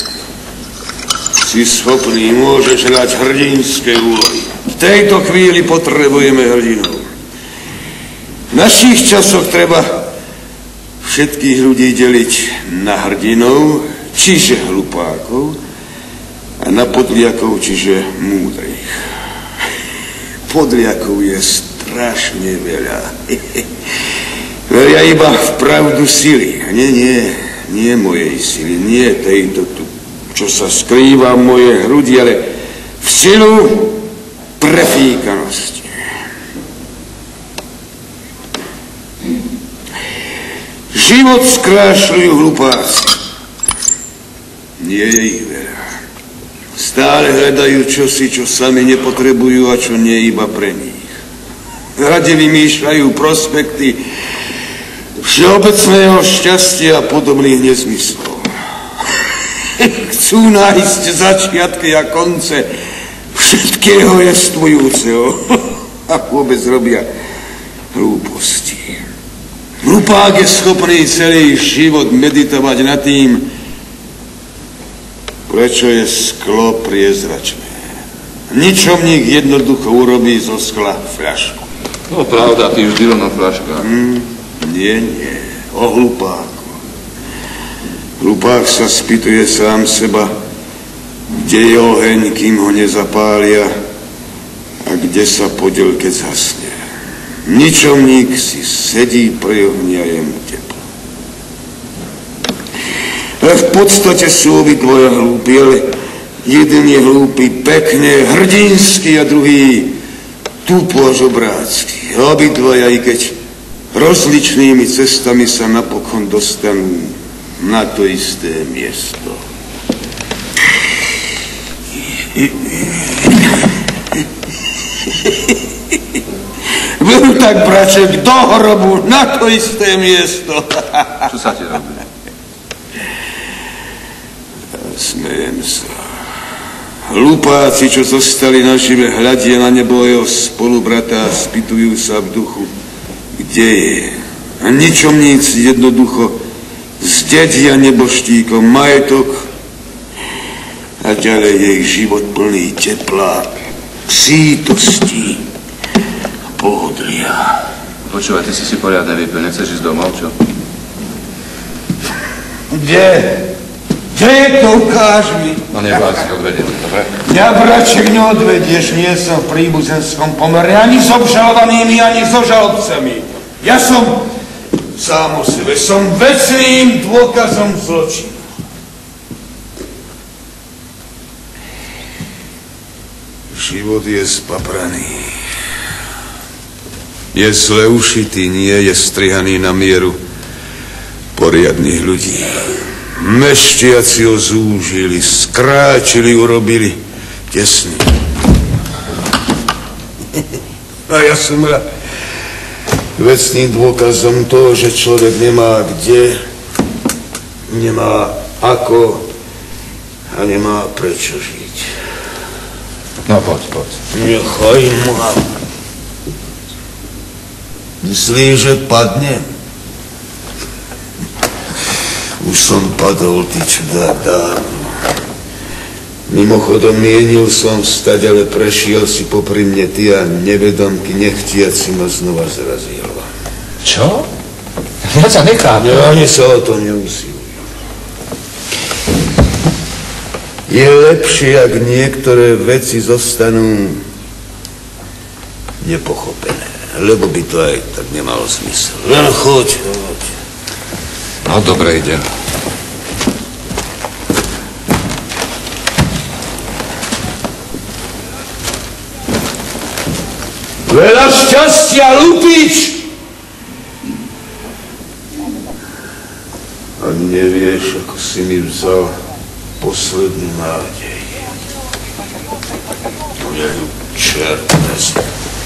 si schopný, môžeš hrať hrdinské úlohy. V tejto chvíli potrebujeme hrdinov. V našich časoch treba všetkých ľudí deliť na hrdinov, čiže hlupákov, a na podliakov, čiže múdrych. Podliakov je strašne veľa. Veria iba v pravdu sily. Nie mojej sily, nie tejto tu, čo sa skrýva v mojej hrudi, ale v silu prefíkanosti. Život skrášľujú hlupáci. Nie je ich veľa. Stále hľadajú čosi, čo sami nepotrebujú a čo nie iba pre nich. Rade vymýšľajú prospekty všeobecného šťastia a podobných nezmyslov. Chcú nájsť začiatky a konce všetkého jestvujúceho a vôbec robia hlúposti. Hlupák je schopný celý život meditovať nad tým, prečo je sklo priezračné. Ničomník jednoducho urobí zo skla fľašku. No pravda, ty vždy len na fľaškách. Nie, o hlupáku. Hlupák sa spýtuje sám seba, kde je oheň, kým ho nezapália a kde sa podiel, keď zhasne. Ničomník si sedí pri ohni a je mu teplo. Ale v podstate sú obidvoja hlúpi, ale jeden je hlúpy pekne, hrdinský a druhý tupo a žobrácky. Obidvoja, i keď rozličnými cestami sa napokon dostanú na to isté miesto. Veru tak, braček, do hrobu, na to isté miesto. Čo sa ti robí? Smejem sa. Hlupáci, čo zostali nažive, hľadia na nebo jeho spolubrata a spýtujú sa v duchu, kde je. A ničomníci jednoducho zdedia neboštíkom majetok a ďalej je ich život plný tepla, sítosti a pohodlia. Počúvaj, ty si poriadne vypil, nechceš ísť domov, čo? Kde? Kde je to? Ukáž mi. No nebáj si, odvediem, dobre? Ja, braček, neodvedieš, nie som v príbuzenskom pomere ani s obžalovanými, ani so žalobcami. Ja som sám o sebe, som vecným dôkazom zločinu. Život je spapraný. Je zle ušitý, nie je strihaný na mieru poriadnych ľudí. Mešťaci ho zúžili, skráčili, urobili tesný. A ja som rád. Vecným dôkazom toho, že človek nemá kde, nemá ako a nemá prečo žiť. No poď. Nechaj ma. Myslíš, že padnem? Už som padol, ty čudák, dávno. Mimochodom, mienil som vstať, ale prešiel si popri mne ty a nevedomky nechtiac si ma znova zrazil. Čo? Ja sa nechápem. Ani sa o to neusiluj. Je lepšie, ak niektoré veci zostanú nepochopené, lebo by to aj tak nemalo zmysel. Len choď. No, dobre, idem. Veľa šťastia, lupič! A nevieš, ako si mi vzal poslednú nádej. Ja ju čert vezme.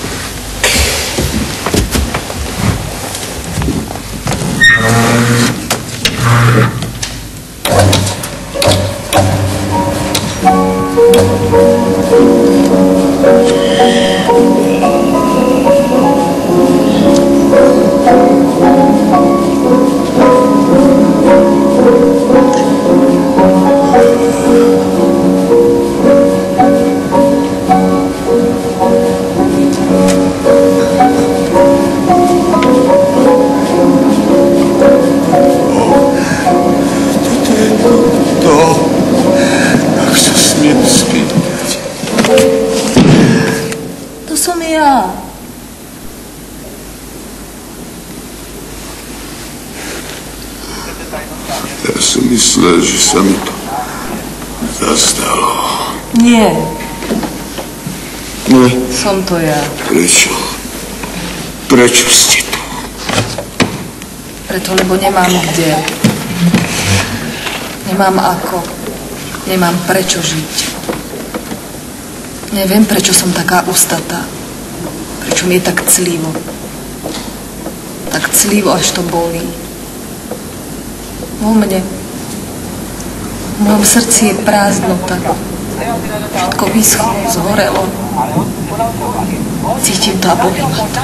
Ja som myslel, že sa mi to zastalo. Nie. No. Som to ja. Prečo? Prečo ste tu? Preto, lebo nemám kde. Nemám ako. Nemám prečo žiť. Neviem, prečo som taká ustatá. Prečo mi je tak clivo. Tak clivo, až to bolí. Vo mne. V mojom srdci je prázdnota. Všetko vyschlo, zhorelo. Cítim to a bolí ma to.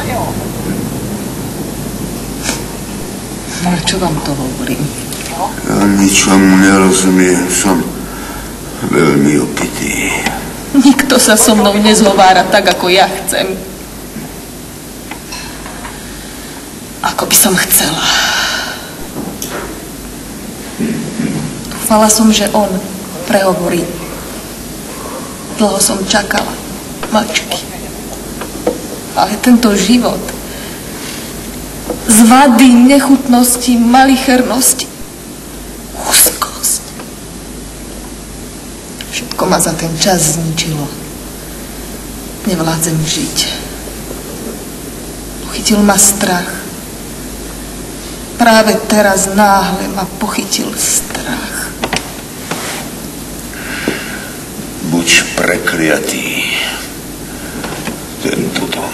Ale čo vám to hovorím? Ja ničomu nerozumiem, som veľmi opitý. Nikto sa so mnou nezhovára tak, ako ja chcem. Ako by som chcela. Dúfala som, že on prehovorí. Dlho som čakala. Mačky. Ale tento život z vady, nechutnosti, malichernosti, úzkosť. Všetko ma za ten čas zničilo. Nevládzem žiť. Pochytil ma strach. Práve teraz náhle ma pochytil strach. Buď prekliatý. Tento dom.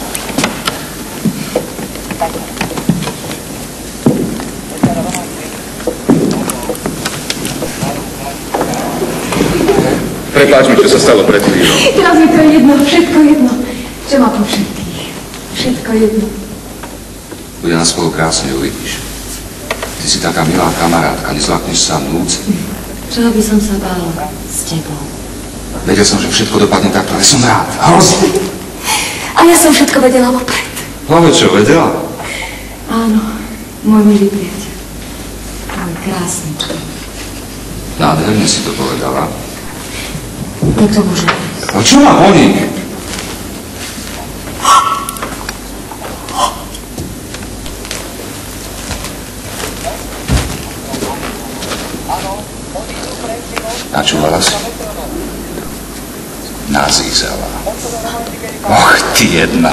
Prepáč mi, čo sa stalo pred chvíľou. Teraz mi to je jedno, všetko jedno. Čo má po všetkých? Všetko jedno. Bude nás spolu krásne, uvidíš. Ty si taká milá kamarátka, nezlakneš sa núdzi. Čoho by som sa bála s tebou? Vedel som, že všetko dopadne takto, ale som rád. Hrozne. A ja som všetko vedela vopred. Hlavne čo, vedela? Áno, môj milý priateľ. Môj krásny. Nádherne si to povedala. Tak to môže. A čo ma bolí? Načúvala si? Nazízala. Och, ty jedna.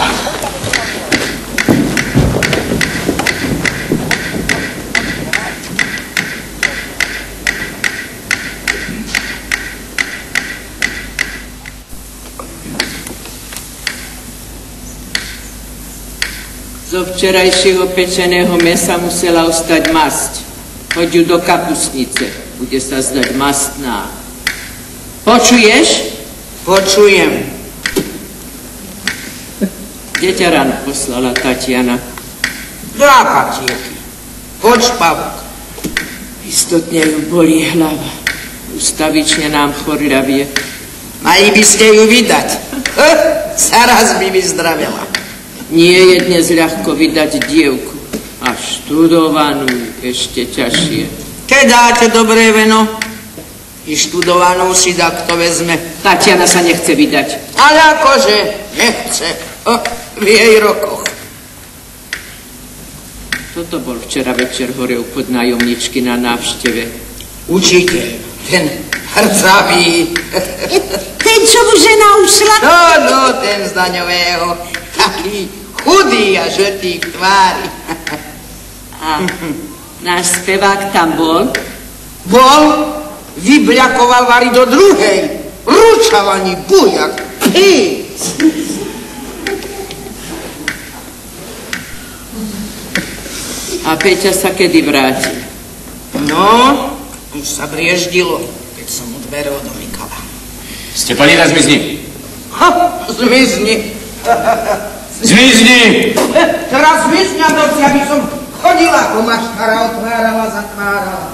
Zo včerajšieho pečeného mesa musela ostať masť. Hoď ju do kapustnice, bude sa zdať mastná. Počuješ? Počujem. Kde ťa ráno poslala Tatiana? Do apatiek. Poď špavok. Istotne ju bolí hlava. Ustavične nám chorľavie. Mali by ste ju vydať. Zaraz by vyzdravela. Nie je dnes ľahko vydať dievku. A študovanú ešte ťažšie. Keď dáte dobré veno, i študovanú si dá, kto vezme. Tatiana sa nechce vydať. Ale akože nechce. V jej rokoch. Toto bol včera večer hore u podnájomničky na návšteve. Učiteľ, ten hrdzavý. Ten, čo mu žena ušla? No, ten z daňového. Taký chudý a žltý v tvári. A náš spevák tam bol? Bol? Vybľakoval vari do druhej. Ručavaný bujak. A Peťa sa kedy vráti? No, už sa brieždilo, keď som mu dvere odomykala. Stepanina, zmizni. Zmizni. Zmizni! Teraz zmizni, Adolci, aby som chodila, ako maškara otvárala, zatvárala.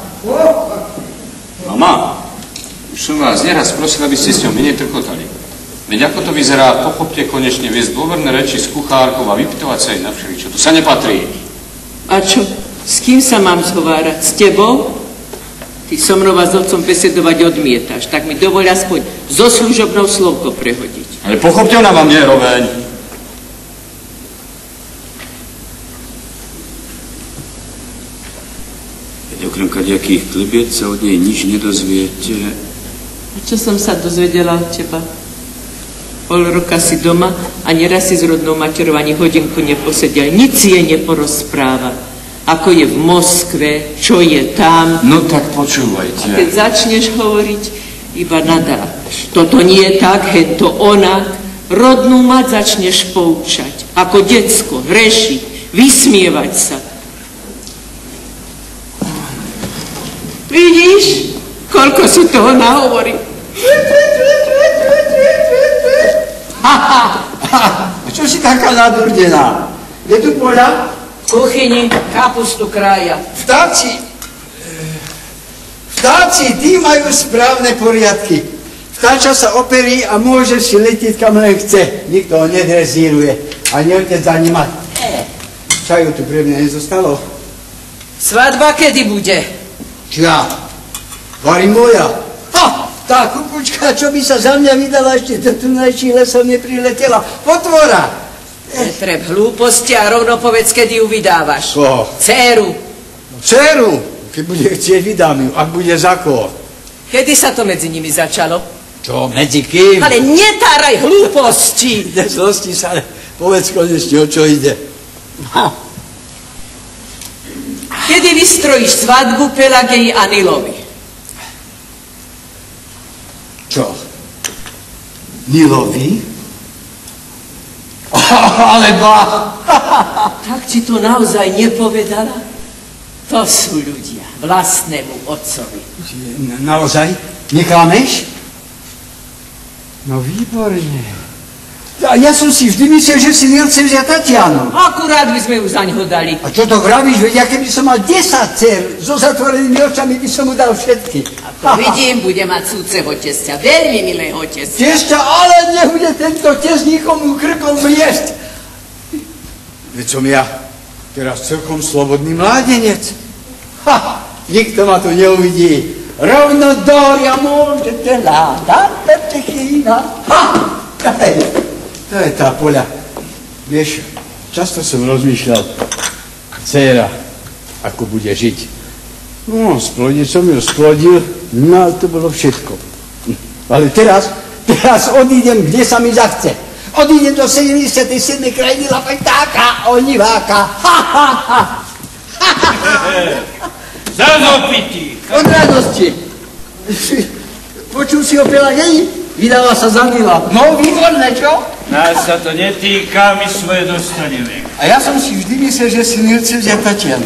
Mama, už som vás neraz prosil, aby ste s ňou menej trkotali. Veď ako to vyzerá, pochopte konečne viesť dôverné reči s kuchárkou a vypytovať sa jej na všeličo. To sa nepatrí. A čo? S kým sa mám zhovárať? S tebou? Ty so mnou a s otcom besedovať odmietaš, tak mi dovol aspoň zo služobnou slovko prehodiť. Ale pochopte, ona vám nie je roveň. Veď okrem kadejakých klibiet sa od nej nič nedozviete. A čo som sa dozvedela od teba? Pol roka si doma a neraz si s rodnou materou ani hodinku neposedel. Nic si jej neporozprával. ako je v Moskve, čo je tam. No tak počúvajte. A keď začneš hovoriť, iba nadávaš. Toto nie je tak, to ona. Rodnú mať začneš poučať. Ako decko, hrešiť, vysmievať sa. Vidíš, koľko si toho nahovorí. Čo si taká nadurdená? Je tu poľa? V kuchyni kapustu krája. Vtáci, tí majú správne poriadky. Vtáča sa operí a môže si letieť kam len chce. Nikto ho nedrezíruje. Ani otec za ním mať. Čaju tu pre mňa nezostalo. Svadba kedy bude? Ja. Varí moja. Tá kukučka, čo by sa za mňa vydala, ešte do tunajší lesov nepriletela. Potvora. Netreb hlúposti a rovno povedz, kedy ju vydávaš. Koho? Dcéru. Dcéru? Keď bude chcieť, vydám ju. Ak bude za koho. Kedy sa to medzi nimi začalo? Čo, medzi kým? Ale netáraj hlúposti. Zlosti sa, ale povedz konečne, o čo ide. Kedy vystrojíš svadbu Pelagei a Nilovi? Čo? Nilovi? Ale ba! Tak ti to naozaj nepovedala? To sú ľudia, vlastnému otcovi. Naozaj? Neklameš? No výborne. Ja som si vždy myslel, že si nechce vziať Tatianu. Akurát by sme ju zaň ho dali. A čo to vravíš? Veď ja keby som mal 10 dcer, so zatvorenými očami by som mu dal všetky. A to vidím, bude mať cúceho tesťa, veľmi milého tesťa. Tesťa, ale nebude tento test nikomu krkom mliesť. Veď som ja teraz celkom slobodný mládenec. Nikto ma tu neuvidí. Rovno Doria môžete hľadať Pepčekína. To je tá Poľa. Vieš, často som rozmýšľal, dcéra, ako bude žiť. No, splodiť som ju splodil, no to bolo všetko. Ale teraz odídem, kde sa mi zachce. Odídem do 77. krajiny Lapetáka, Oniváka. Zazopitý! Od radosti. Počul si o Pelagei? Vydala sa za Nila. No, výborné, čo? Nás sa to netýka, my svoje dostaneme. A ja som si vždy myslel, že si nechce vziať Tatianu.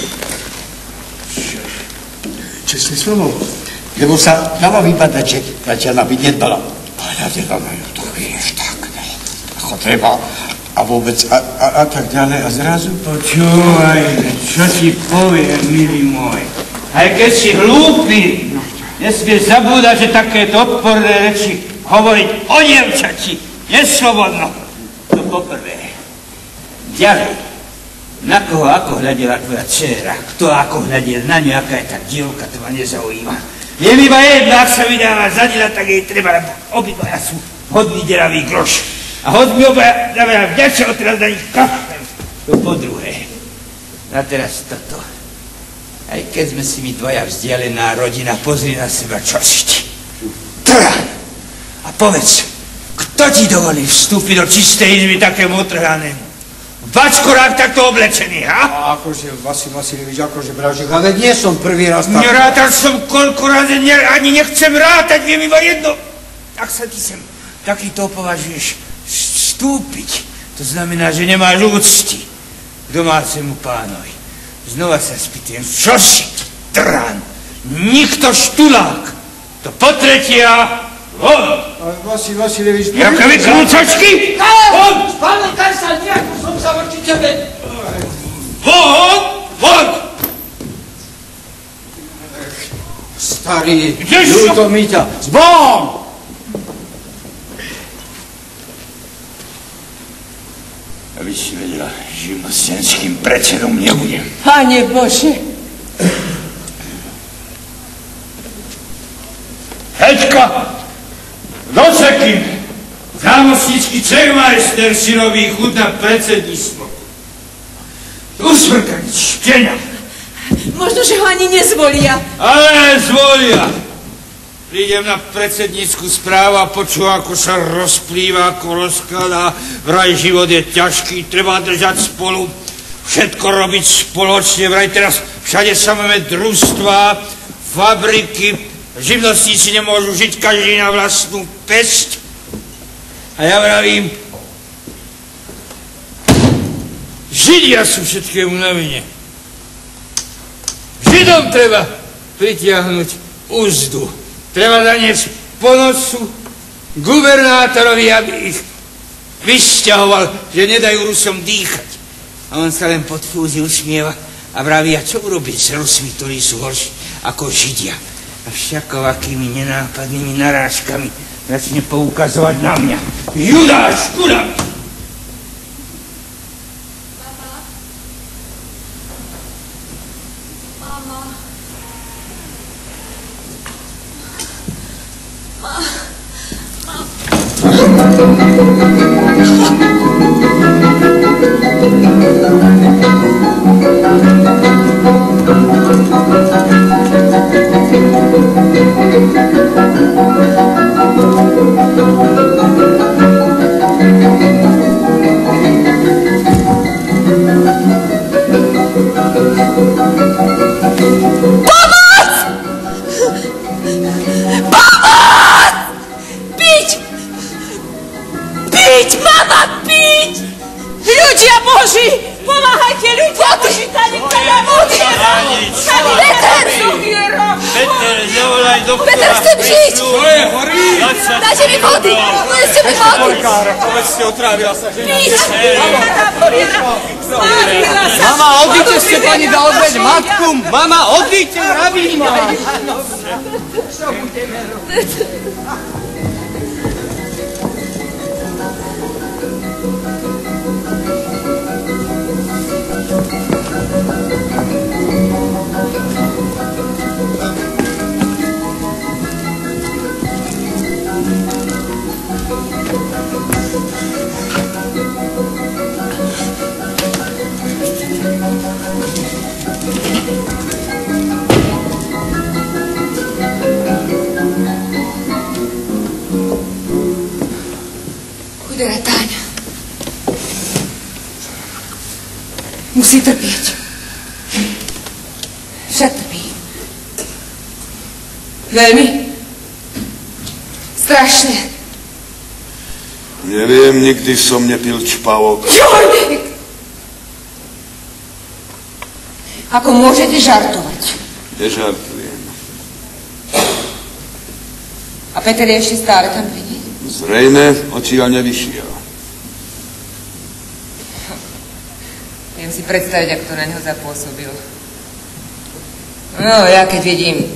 Čestné slovo. Lebo sa dala vypadať, že Tatiana by nedbala. A ja teda majú to vieš tak, ne? Ako treba. A vôbec a tak ďalej. A zrazu... Počúvaj, čo ti poviem, milý môj. Aj keď si hlúpy, nesmieš zabúdať, že takéto odporné reči hovoriť o dievčati neslobodno. To poprvé. Ďalej. Na koho ako hľadela tvoja dcéra? Kto ako hľadel na ňu, aká je tá dievka, to ma nezaujíma. Je mi iba jedno, ak sa vydáva za Nila, tak jej treba, lebo obidvaja sú hodný deravý groš. A hoď mi obaja vďačia, odteraz na nich kašlem. To po druhé. A teraz toto. Aj keď sme si my dvaja vzdialená rodina, pozri na seba, čo si ti. Trhan! A povedz, kto ti dovolí vstúpiť do čistej izby takému otrhanému? Vačkorák takto oblečený, ha? A akože, Vasil Vasiljevič, akože, Bražík, ale nie som prvý raz tak... Nerátal som koľko razy, ani nechcem rátať, viem iba jedno. Ak sa ty sem takýto považuješ vstúpiť, to znamená, že nemáš úcty k domácemu pánovi. Znova sa spýtujem, čo si ty, trán? Nikto štulák. To po tretia, von! Vasil Vasiljevič... Jaké vykrúcačky? Von! Spamätaj sa, nejako som sa voči tebe... Von! Von! Starý, ľúto mi ťa. Zbom! Aby si vedela, živnostenským predsedom nebudem. Pane Bože. Heďka! Dosekým! Zámostnícky Čermajster synový chud na predsedníctvo. Usmrkaniť štenia. Možno, že ho ani nezvolia. Ale zvolia. Prídem na predsednícku správu a počujem, ako sa rozplýva, ako rozkladá. Vraj život je ťažký, treba držať spolu. všetko robiť spoločne, vraj teraz všade samé družstvá, fabriky, živnostníci nemôžu žiť každý na vlastnú pesť. A ja vravím, Židia sú všetkému na vine. Židom treba pritiahnuť úzdu. Treba daniesť po nosu gubernátorovi, aby ich vysťahoval, že nedajú Rusom dýchať. A on sa len pod fúzi usmieva a vraví, a čo urobiť s Rusmi, ktorí sú horší ako Židia? A všakovakými nenápadnými narážkami začne poukazovať na mňa. Judáš, kurá! Otrávila sa, že? Mama, odíďte ste, pani, da odveď matku! Mama, odíďte, vravím! Čo budeme robiť? Chudera Táňa. Musí trpieť. Však trpí. Veľmi. Strašne. Neviem, nikdy som nepil čpavok. Joj! Ako môžete žartovať? Nežartujem. A Peter je ešte stále tam pri nej? Zrejme odtiaľ nevyšiel. Viem si predstaviť, ako to na neho zapôsobilo. No, ja keď vidím,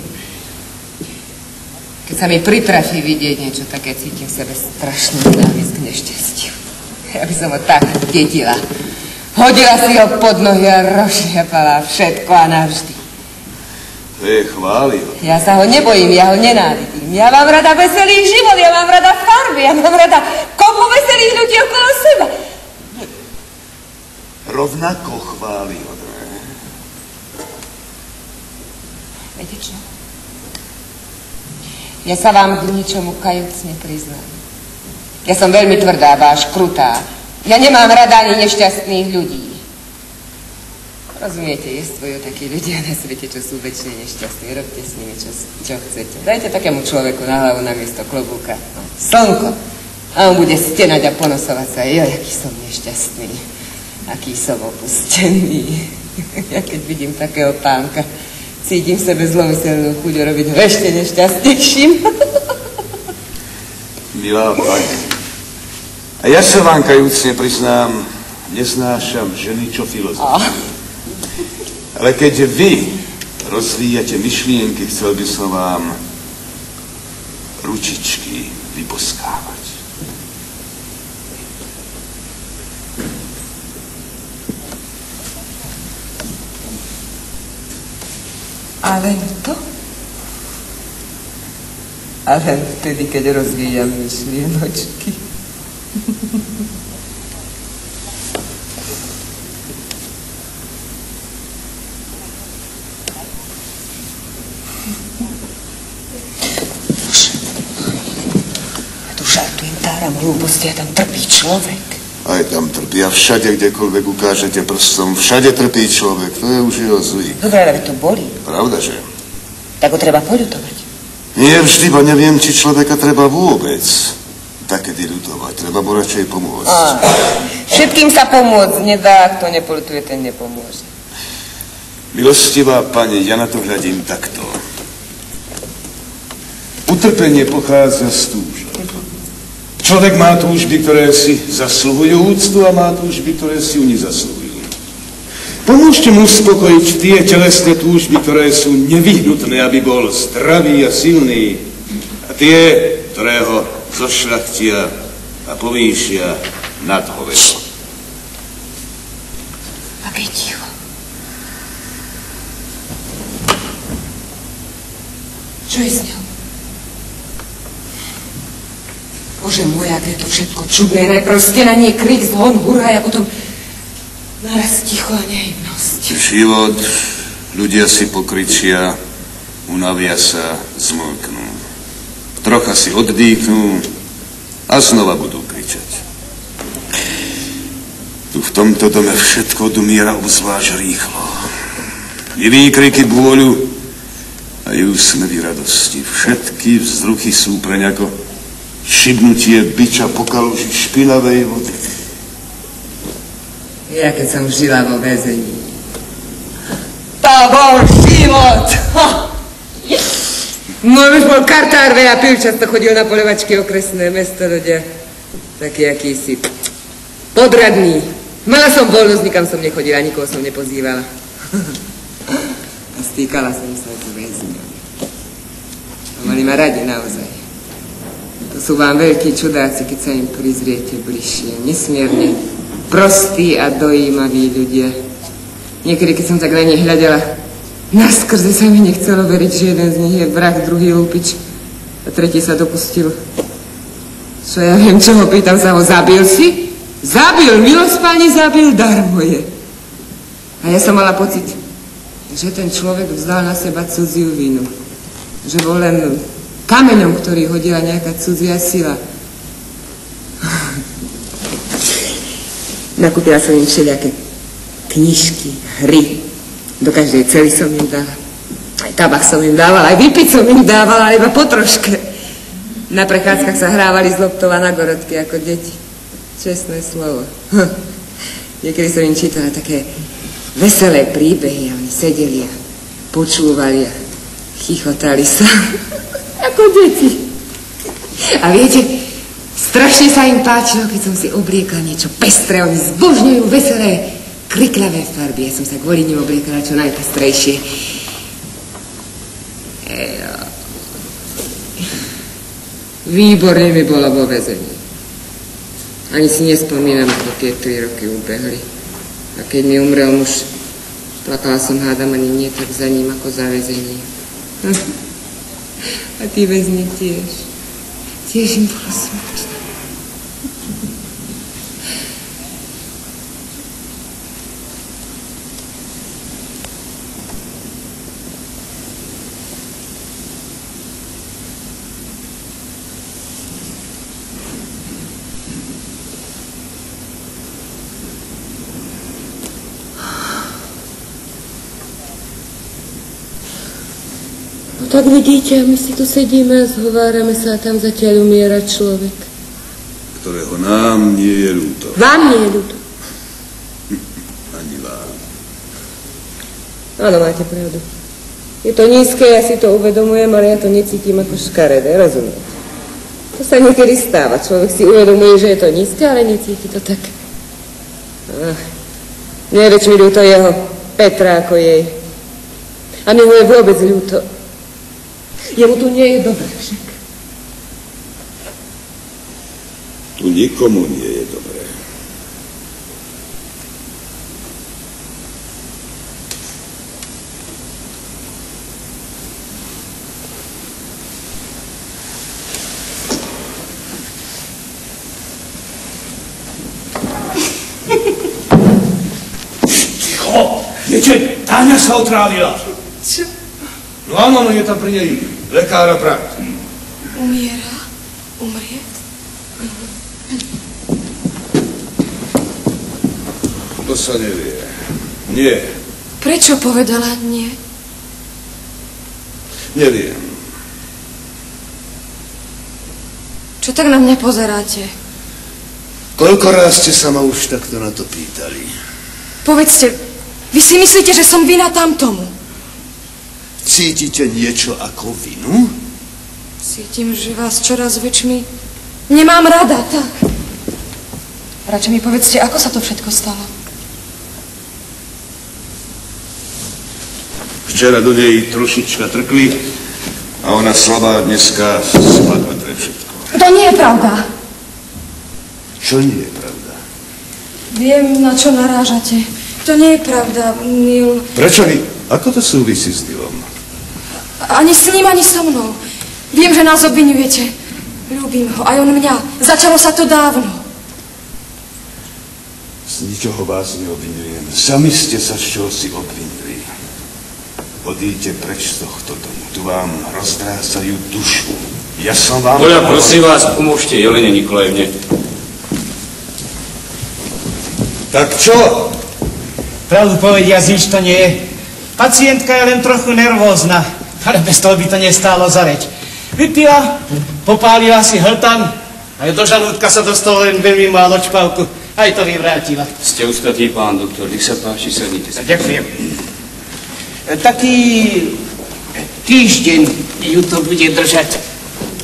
keď sa mi pritrafí vidieť niečo také, cítim v sebe strašnú závisť k nešťastiu. Ja by som ho tak dedila. Hodila si ho pod nohy a rozšľapala všetko a navždy. To je chválil. Ja sa ho nebojím, ja ho nenávidím. Ja mám rada veselý život, ja mám rada farby, ja mám rada kopu veselých ľudí okolo seba. Rovnako chválil. Viete čo? Ja sa vám k ničomu kajúcne priznám. Ja som veľmi tvrdá, váš krutá. Ja nemám rada ani nešťastných ľudí. Rozumiete, jestvujú takí ľudia na svete, čo sú väčšine nešťastní. Robte s nimi, čo chcete. Dajte takému človeku na hlavu namiesto klobúka slnko. A on bude stenať a ponosovať sa. Joj, aký som nešťastný. Aký som opustený. Ja keď vidím takého pánka, cítim v sebe zlomyselnú chuť robiť ho ešte nešťastnejším. Milá pani, a ja sa vám kajúcne priznám, neznášam ženy, čo filozofujú. Ale keď vy rozvíjate myšlienky, chcel by som vám ručičky vyboskávať. A len to? A len vtedy, keď rozvíjam myšlienočky. Ja tu žartujem, táram hlúposti a tam trpí človek. Aj tam trpia, všade, kdekoľvek ukážete prstom, všade trpí človek, to je už jeho zvyk. Dobre, ale to bolí. Pravda, že? Tak ho treba poľutovať. Nie vždy, bo neviem, či človeka treba vôbec takedy ľutovať. Treba mu radšej pomôcť. Všetkým sa pomôcť nedá, kto nepoľutuje, ten nepomôže. Milostivá pani, ja na to hľadím takto. Utrpenie pochádza z túžby. Človek má túžby, ktoré si zasluhujú úctu a má túžby, ktoré si ju nezasluhujú. Pomôžte mu uspokojiť tie telesné túžby, ktoré sú nevyhnutné, aby bol zdravý a silný. A tie, ktoré ho zošľachtia a povýšia nad hovedo. Tak je ticho. Čo je s ňou? Bože môj, aké je to všetko čudné. Najprv stena, nie krik, zvon, huraj a potom naraz ticho a nehybnosť. Život, ľudia si pokričia, unavia sa, zmlknú. Trocha si oddýchnú a znova budú kričať. Tu v tomto dome všetko odumiera obzvlášť rýchlo. I výkriky bôľu a i úsmevy radosti. Všetky vzruchy sú preň ako šibnutie biča po kaluži špinavej vody. Ja keď som žila vo väzení. To bol život! Môj muž bol kartár, veľa pil, často chodil na poľovačky okresné mesto, ľudia. Taký akýsi podradný. Mala som voľnosť, nikam som nechodila, nikoho som nepozývala. A stýkala som sa s väzňom. A mali ma radi naozaj. To sú vám veľkí čudáci, keď sa im prizriete bližšie. Nesmierne prostí a dojímaví ľudia. Niekedy, keď som tak na ne hľadela, naskrze sa mi nechcelo veriť, že jeden z nich je vrah, druhý lupič a tretí sa dopustil. Čo ja viem, čo ho pýtam sa ho, zabil si? Zabil, milosť pani, zabil, darmo je. A ja som mala pocit, že ten človek vzdal na seba cudziu vinu. Že bol len kameňom, ktorý hodila nejaká cudzia sila. Nakúpila som im všelijaké knižky, hry. Do každej cely som im dala. Aj tabak som im dávala, aj vypiť som im dávala, ale iba po troške. Na prechádzkach sa hrávali z loptova na gorodky ako deti. Čestné slovo. Niekedy som im čítala také veselé príbehy a oni sedeli a počúvali a chichotali sa. Ako deti. A viete, strašne sa im páčilo, keď som si obliekla niečo pestré. Oni zbožňujú veselé, kriklavé farby. Ja som sa kvôli nim obliekala čo najpestrejšie. Výborne mi bolo vo väzení. Ani si nespomínam, ako tie 3 roky ubehli. A keď mi umrel muž, plakala som, hádam, ani nie tak za ním, ako za väzení. A tí väzni tiež. Tiež im bolo smutné. Tak vidíte, my si tu sedíme a zhovárame sa a tam zatiaľ umiera človek. Ktorého nám nie je ľúto. Vám nie je ľúto. Ani vám. Áno, máte pravdu. Je to nízke, ja si to uvedomujem, ale ja to necítim ako škaredé, rozumiete? To sa niekedy stáva. Človek si uvedomuje, že je to nízke, ale necíti to tak. Nie je väčšmi ľúto jeho Petra ako jej. A mne mu je vôbec ľúto. Jemu tu nie je dobre však. Tu nikomu nie je dobre. Ticho! Viete, Táňa sa otrávila. Čo? No áno, je tam pri nej lekár a brat. Umiera? Umrie? To sa nevie. Nie. Prečo povedala nie? Neviem. Čo tak na mňa pozeráte? Koľkokrát ste sa ma už takto na to pýtali? Povedzte, vy si myslíte, že som vina tamtomu? Cítite niečo ako vinu? Cítim, že vás čoraz väčšmi nemám rada, tak. Radšej mi povedzte, ako sa to všetko stalo. Včera do nej trošička trkli a ona slabá dneska spadla pre všetko. To nie je pravda. Čo nie je pravda? Viem, na čo narážate. To nie je pravda, Neil. Prečo ni? Ako to súvisí s Nilom? Ani s ním, ani so mnou. Viem, že nás obviňujete. Ľúbim ho, aj on mňa. Začalo sa to dávno. Z ničoho vás neobviňujem. Sami ste sa z čoho si obvinili. Odíďte preč z tohto domu. Tu vám rozdrácajú dušu. Ja som vám... Boľa, prosím vás, pomôžte Jelene Nikolajevne. Tak čo? Pravdu povediac, nič to nie je. Pacientka je len trochu nervózna, ale bez toho by to nestálo za reč. Vypila, popálila si hltan, a do žalúdka sa dostalo len veľmi málo čpavku. Aj to vyvrátila. Ste ústatý, pán doktor, nech sa páči, sadnite sa. Ďakujem. Taký týždeň ju to bude držať.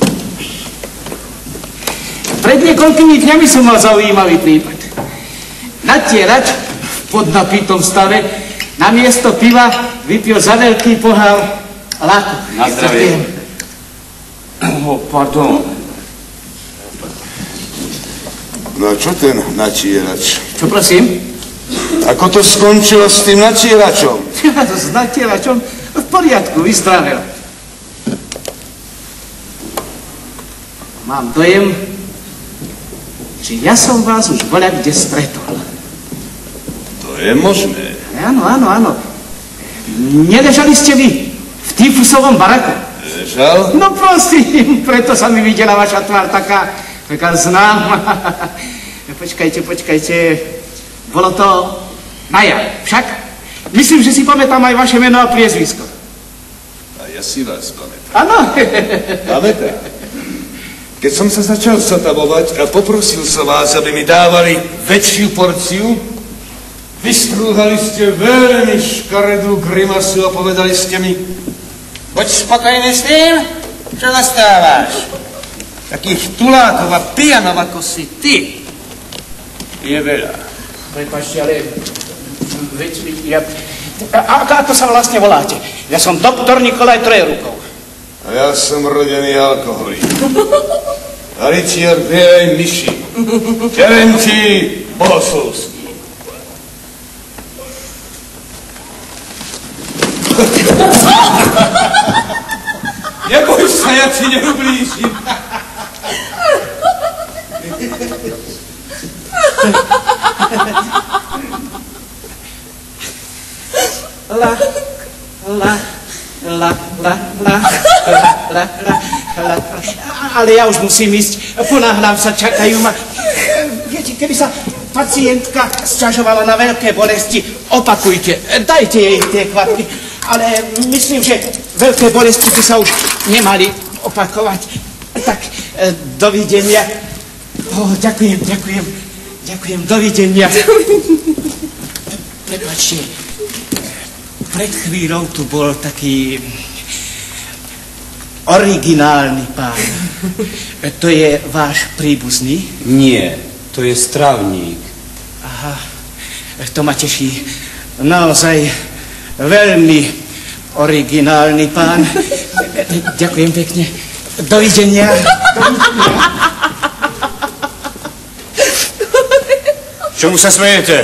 Pred niekoľkými dňami som mal zaujímavý prípad. Natierač v podnapitom stave namiesto piva vypil za veľký pohár laku. Na zdravie. Pardon. No a čo ten natierač? Čo prosím? Ako to skončilo s tým natieračom? S natieračom v poriadku, vyzdravil. Mám dojem, že ja som vás už voľakde stretol. To je možné. Áno, áno, áno. Neležali ste vy v tyfusovom baraku? Ležal? No prosím, preto sa mi videla vaša tvár taká známa. Počkajte. Bolo to na jar, však? Myslím, že si pamätám aj vaše meno a priezvisko. A ja si vás pamätám. Áno. Pamätám. Keď som sa začal zotavovať a poprosil som vás, aby mi dávali väčšiu porciu, vystrúhali ste veľmi škaredú grimasu a povedali ste mi: Buď spokojný s tým, čo dostávaš. Takých tulákov a pijanov, ako si ty, je veľa. Prepáčte, ale... Ako sa vlastne voláte? Ja som doktor Nikolaj Trojerukov. A ja som rodený alkoholik. A rytier bielej myši. Terentí bohoslovský. Neboj sa, ja ti neublížim. Ale ja už musím ísť, ponáhľam sa, čakajú ma. Viete, keby sa pacientka sťažovala na veľké bolesti, opakujte, dajte jej tie kvapky. Ale myslím, že veľké bolesti by sa už nemali opakovať. Tak, dovidenia. Ďakujem, dovidenia. Prepáčte, pred chvíľou tu bol taký originálny pán. To je váš príbuzný? Nie, to je stravník. Aha, to ma teší. Naozaj veľmi originálny pán. Ďakujem pekne. Dovidenia. Čomu sa smejete?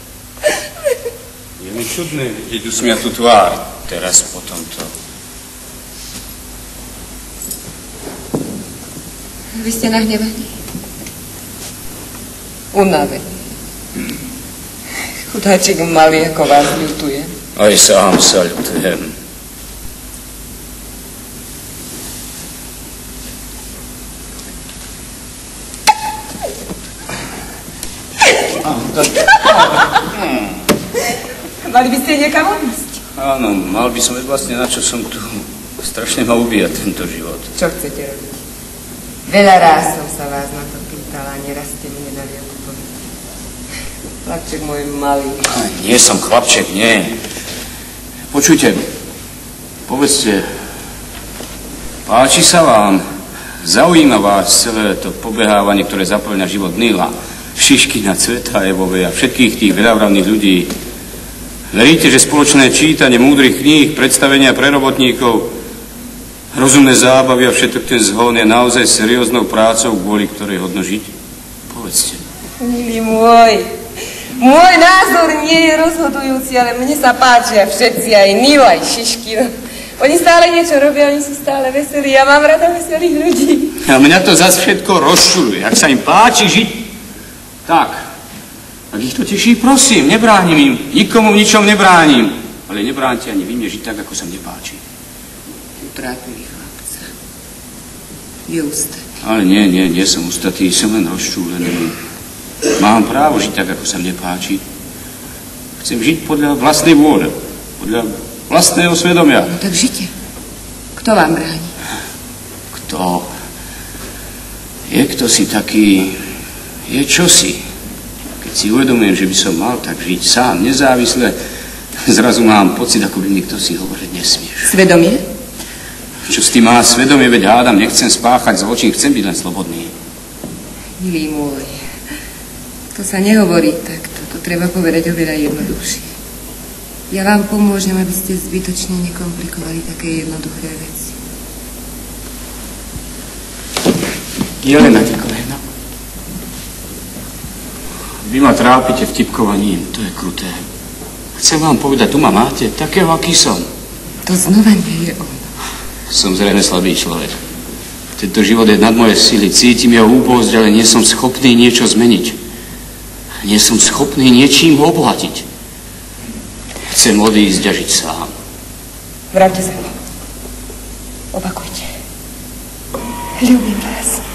Je mi čudné vidieť usmiatú tvár teraz po tomto. Vy ste nahnevaní. Unavení. Chudáčik malý, ako vás ľutuje. Aj sám sa ľutujem. Mali by ste niekam odísť. Áno, mal by som vlastne, na čo som tu. Strašne ma ubíja tento život. Čo chcete robiť? Veľa ráz som sa vás na to pýtala, neraz ste mi nedali odpoveď. Chlapček môj malý. Nie som chlapček, nie. Počujte, povedzte, páči sa vám, zaujíma vás celé to pobehávanie, ktoré zaplňa život Nila, Šiškina, Cvetajevovej a všetkých tých veľavravných ľudí. Veríte, že spoločné čítanie múdrych kníh, predstavenia pre robotníkov, rozumné zábavy a všetok ten zhon je naozaj serióznou prácou, kvôli ktorej hodno žiť? Povedzte. Milý môj názor nie je rozhodujúci, ale mne sa páčia všetci, aj Nil, aj Šiškin. Oni stále niečo robia, oni sú stále veselí. Ja mám rada veselých ľudí. A mňa to zase všetko rozčuluje. Ak sa im páči žiť, tak. Ak ich to teší, prosím, nebránim im. Nikomu v ničom nebránim. Ale nebránte ani vy mne žiť tak, ako sa mne páči. Utrápili chlapca. Je ústatý. Ale nie som ústatý, som len rozčúlený. Mám právo žiť tak, ako sa mne páči. Chcem žiť podľa vlastnej vôle. Podľa vlastného svedomia. No tak žite. Kto vám bráni? Kto? Je kto si taký... Je čosi. Keď si uvedomujem, že by som mal tak žiť sám, nezávisle, zrazu mám pocit, ako by mi kto si hovoriť nesmieš. Svedomie? Čo s tým má svedomie, veď hádam, nechcem spáchať zločin, chcem byť len slobodný. Milý môj, to sa nehovorí takto, to treba povedať oveľa jednoduchšie. Ja vám pomôžem, aby ste zbytočne nekomplikovali také jednoduché veci. Jelena Nikolajevna, vy ma trápite vtipkovaním, to je kruté. Chcem vám povedať, tu ma máte, takého, aký som. To znova nie je on. Som zrejme slabý človek. Tento život je nad moje sily, cítim jeho úbohosť, ale nie som schopný niečo zmeniť. Nie som schopný niečím ho obohatiť. Chcem odísť a žiť sám. Vráťte sa mnou. Opakujte. Ľúbim vás.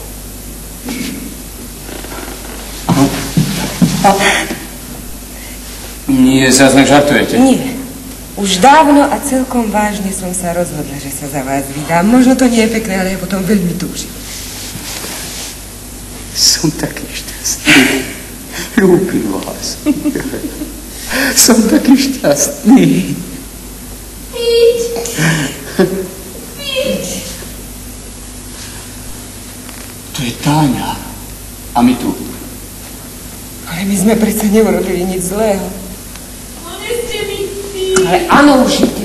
Nie, zase žartujete. Nie. Už dávno a celkom vážne som sa rozhodla, že sa za vás vydám. Možno to nie je pekné, ale ja potom veľmi túžim. Som taký šťastný. Ľúbim vás. Som taký šťastný. Piť. To je Táňa. A my tu. Ale my sme predsa neurobili nič zlého. Poneste mi si. Ale áno, už ide.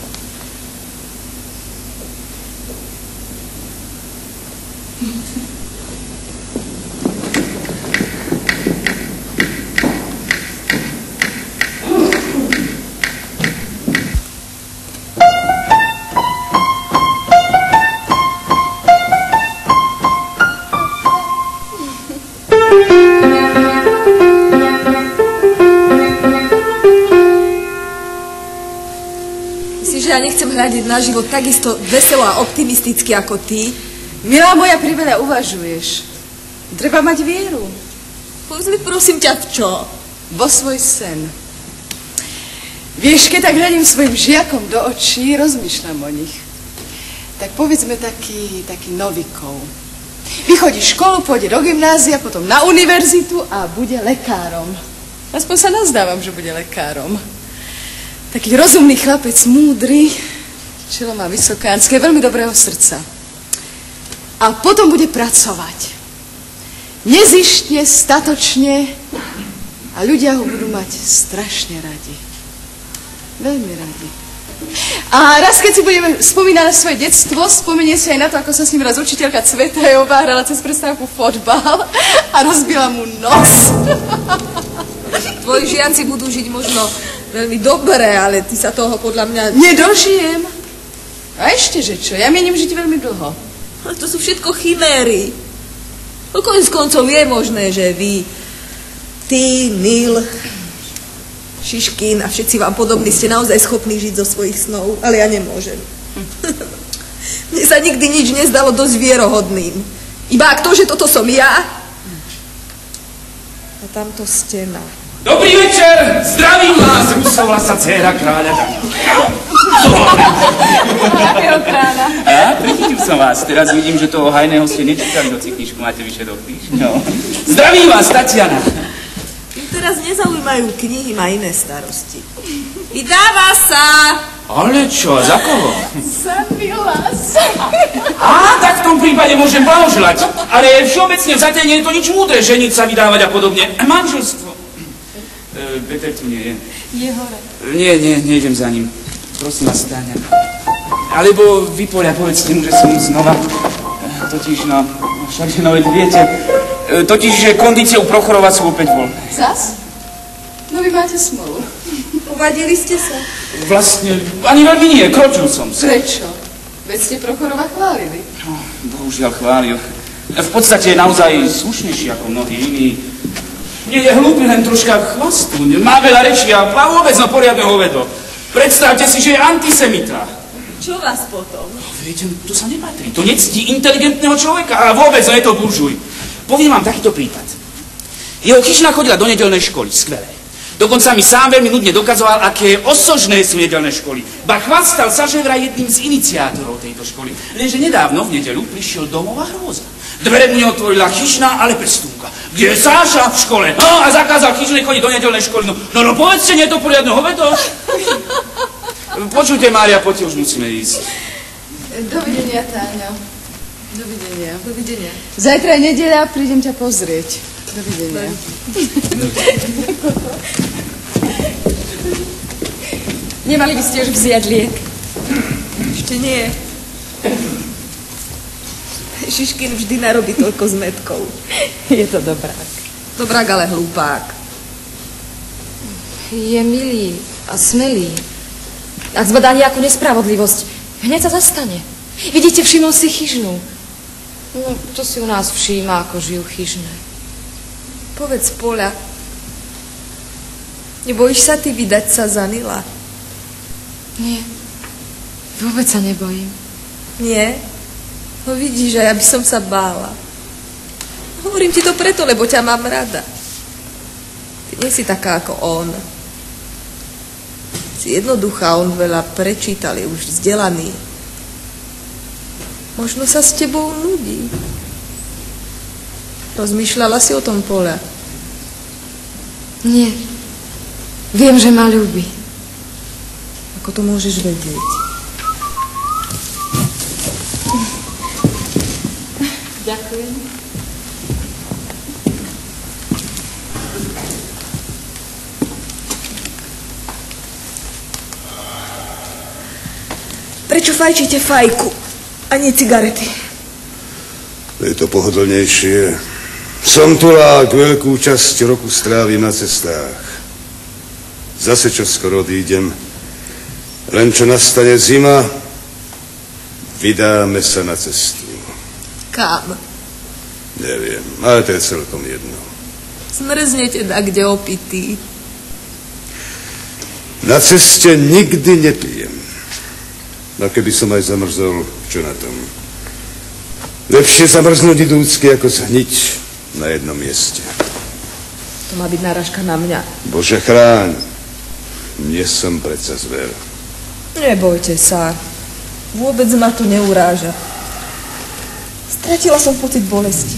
Ja nechcem hľadiť na život takisto veselo a optimisticky ako ty. Milá moja, priveľa uvažuješ. Treba mať vieru. Povedz mi prosím ťa v čo? Vo svoj sen. Vieš, keď tak hľadím svojim žiakom do očí, rozmýšľam o nich. Tak povedzme taký novikov. Vychodí školu, pôjde do gymnázia, potom na univerzitu a bude lekárom. Aspoň sa nazdávam, že bude lekárom. Taký rozumný chlapec, múdry, čelo má vysokánske, veľmi dobrého srdca. A potom bude pracovať. Nezištne, statočne a ľudia ho budú mať strašne radi. Veľmi radi. A raz, keď si budeme spomínať na svoje detstvo, spomenie si aj na to, ako sa s ním raz učiteľka Cvetajová hrala cez prestávku fotbal a rozbila mu nos. Tvoji žiaci budú žiť možno veľmi dobre, ale ty sa toho podľa mňa... Nedožijem. A ešte, že čo? Ja mienim žiť veľmi dlho. Ale to sú všetko chiméry. No koniec koncov je možné, že vy, ty, Nil, Šiškin a všetci vám podobní ste naozaj schopní žiť zo svojich snov, ale ja nemôžem. Mne sa nikdy nič nezdalo dosť vierohodným. Iba ak to, že toto som ja, A tamto stena. Dobrý večer, zdravím vás, Rusovlasa, dcéra kráľa Daniela. Akého kráľa? Prichytil som vás, teraz vidím, že toho hajného ste nečítali, hoci knižku máte vyše do týždňov. Zdravím vás, Tatiana. Tým teraz nezaujímajú knihy, má iné starosti. Vydáva sa! Ale čo, za koho? Za Milas. Tak v tom prípade môžem blahoželať. Ale všeobecne vzaté nie je to nič múdre, ženiť sa, vydávať a podobne. Manželstvo. Peter tu nie je. Je hore. Nie, nejdem za ním. Prosím vás, Táňa. Alebo vy, Poľa, povedzte mu, že som znova. Totiž, však, veď viete, totiž, že kondície u Prochorova sú opäť voľné. Zas? No vy máte smolu. Uvadili ste sa? Vlastne, ani veľmi nie, kročil som sa. Prečo? Veď ste Prochorova chválili. Bohužiaľ chválil. V podstate je naozaj slušnejší ako mnohí iní. Nie je hlúpy, len troška chvastu. Má veľa rečí a vôbec poriadne hovedo. Predstavte si, že je antisemita. Čo vás potom? Viete, to sa nepatrí. To nectí inteligentného človeka a vôbec je to buržuj. Poviem vám takýto prípad. Jeho chyšna chodila do nedeľnej školy, skvelé. Dokonca mi sám veľmi nudne dokazoval, aké osožné sú nedeľné školy. Ba chvastal sa, že vraj jedným z iniciátorov tejto školy. Lenže nedávno v nedeľu prišiel domov a hrôza. Dvere mu neotvorila chyšná, ale pestúnka. Kde je Sáša v škole? A zakázal chyšnej chodiť do nedeľnej školy. No povedzte, nie je to poriadne hovedo? Počujte, Mária, poďte, už musíme ísť. Dovidenia, Táňo. Dovidenia. Dovidenia. Zajtra je nedeľa, prídem ťa pozrieť. Dovidenia. Nemali by ste už vziať liek? Ešte nie. Šiškin vždy narobí toľko zmetkov. Je to dobrák. Dobrák, ale hlupák. Je milý a smelý. Ak zbadá nejakú nespravodlivosť, hneď sa zastane. Vidíte, všimol si chyžnú. No, čo si u nás všíma, ako žijú chyžné? Povedz, Poľa, nebojíš sa ty vydať sa za Nila? Nie, vôbec sa nebojím. Nie? No vidíš, a ja by som sa bála. Hovorím ti to preto, lebo ťa mám rada. Ty nie si taká ako on. Si jednoduchá, on veľa prečítal, je už vzdelaný. Možno sa s tebou nudí. Rozmýšľala si o tom, Poľa? Nie. Viem, že ma ľúbi. Ako to môžeš vedieť? Ďakujem. Prečo fajčíte fajku a nie cigarety? Je to pohodlnejšie. Som tulák, veľkú časť roku strávim na cestách. Zase čo skoro odídem. Len čo nastane zima, vydáme sa na cestu. Kam? Neviem, ale to je celkom jedno. Zmrznete tak, kde opitý. Na ceste nikdy nepijem. A keby som aj zamrzol, čo na tom? Lepšie zamrznúť idúcky, ako zhniť na jednom mieste. To má byť náražka na mňa. Bože chráň, nie som predsa zver. Nebojte sa. Vôbec ma to neuráža. Stratila som pocit bolesti.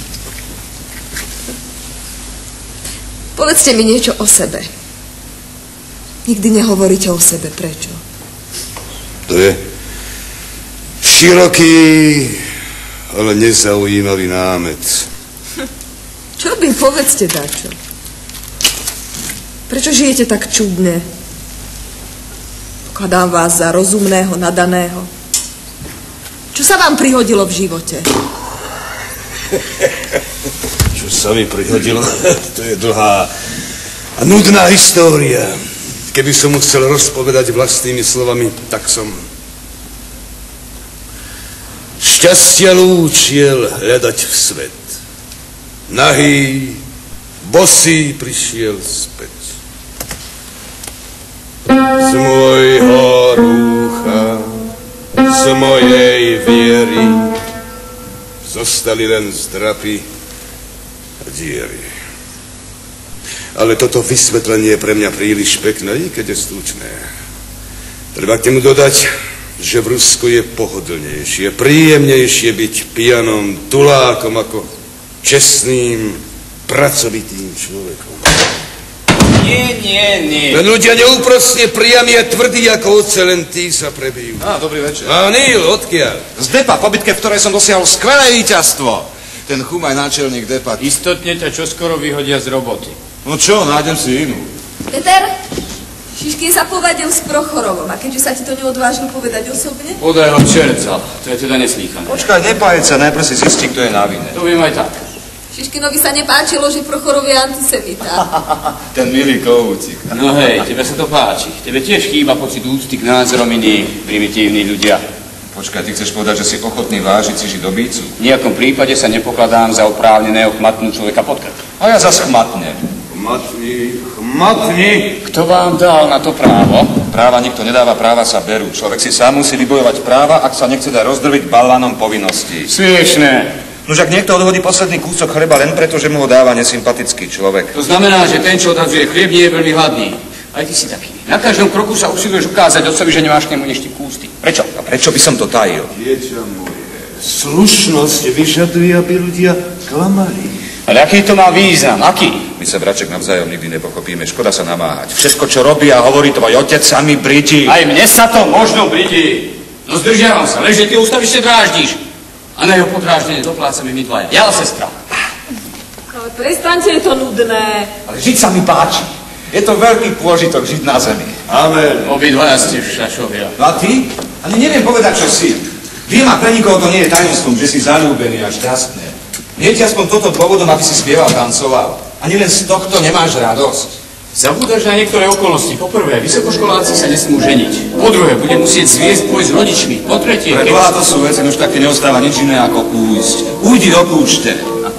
Povedzte mi niečo o sebe. Nikdy nehovoríte o sebe. Prečo? To je široký, ale nezaujímavý námet. Čo by? Povedzte dačo. Prečo žijete tak čudne? Pokladám vás za rozumného, nadaného. Čo sa vám prihodilo v živote? Čo sa mi prihodilo? To je dlhá a nudná história. Keby som mu chcel rozpovedať vlastnými slovami, tak som šťastia lúčiel hľadať v svet. Nahý, bosý prišiel späť. Z môjho rúcha, z mojej viery zostali len zdrapy a diery. Ale toto vysvetlenie je pre mňa príliš pekné, i keď je stručné. Treba k nemu dodať, že v Rusku je pohodlnejšie, príjemnejšie byť pijanom, tulákom ako čestným, pracovitým človekom. Nie. Len ľudia neúprosne priami a tvrdí ako oce, len tí sa prebijú. Dobrý večer. Neil, odkiaľ? Z depa, po bitke, v ktorej som dosiahol skvelé víťazstvo. Ten chumaj náčelník depa. Istotne ťa čoskoro vyhodia z roboty. No čo, nájdem si inú. Peter, Šiškin sa povadil s Prochorovom a keďže sa ti to neodvážil povedať osobne? Podaj ho čerca, to je teda neslýchané. Počkaj, nepájať sa, najprv si zistí, kto je na vine. To viem aj tak. Šiškinovi sa nepáčilo, že Prochorov je antisemita. Ten milý kohúcik. No hej, tebe sa to páči. Tebe tiež chýba pocit úcty k názorom iných, primitívni ľudia. Počkaj, ty chceš povedať, že si ochotný vážiť si židobícu? V nejakom prípade sa nepokladám za oprávneného chmatnú človeka pod krk. A ja zas chmatnem. Chmatni. Kto vám dal na to právo? Práva nikto nedáva, práva sa berú. Človek si sám musí vybojovať práva, ak sa nechce dať rozdrviť balónom povinností. Smiešné. Nož ak niekto odhodí posledný kúsok chleba len preto, že mu ho dáva nesympatický človek. To znamená, že ten, čo odhadzuje chlieb, nie je veľmi hladný. Aj ty si taký. Na každom kroku sa usiluješ ukázať otcovi, že nemáš k nemu než ty kústy. Prečo? A prečo by som to tajil? Dieťa moje, slušnosť vyžaduje, aby ľudia klamali. Ale aký to má význam? Aký? My sa, braček, navzájom nikdy nepochopíme. Škoda sa namáhať. Všetko, čo robí a hovorí tvoj otec, sa mi bridí. Aj mne sa to možno bridí. No zdržiavam sa, lenže ty ústavište dráždíš. A na jeho podráždenie doplácame my dvaja. Ja a sestra. Ale prestaňte, je to nudné. Ale žiť sa mi páči. Je to veľký pôžitok žiť na zemi. Amen. Obidvaja ste šašovia. No a ty? Ani neviem povedať, čo si. Viem, a pre nikoho to nie je tajomstvom, že si zaľúbený a šťastný. Nie ti aspoň toto dôvodom, aby si spieval, tancoval. Ani len z tohto nemáš radosť. Zabúdaš na niektoré okolnosti. Po prvé, vysokoškoláci sa nesmú ženiť. Po druhé, bude musieť zviesť boj s rodičmi. Po tretie... Predvolá to sú veci, už také neostáva nič iné ako újsť. Ujdi do púšte.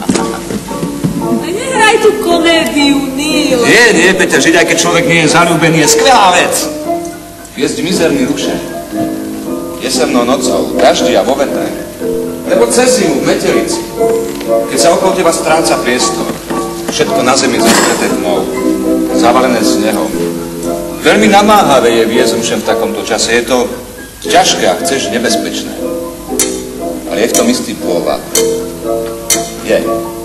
Nehraj tú komédiu, Neil. Nie, Peťa, žiť, aj keď človek nie je zaľúbený, je skvelá vec. Viesť mizerný ruše. Jesennou nocou, daždi a vo vetre. Lebo cez zimu v metelici, keď sa okolo teba stráca priestor, všetko na zemi zastreté tmou, zavalené snehom. Veľmi namáhavé je viesť rušem v takomto čase. Je to ťažké a chceš nebezpečné. Ale je v tom istý pôvab. Je.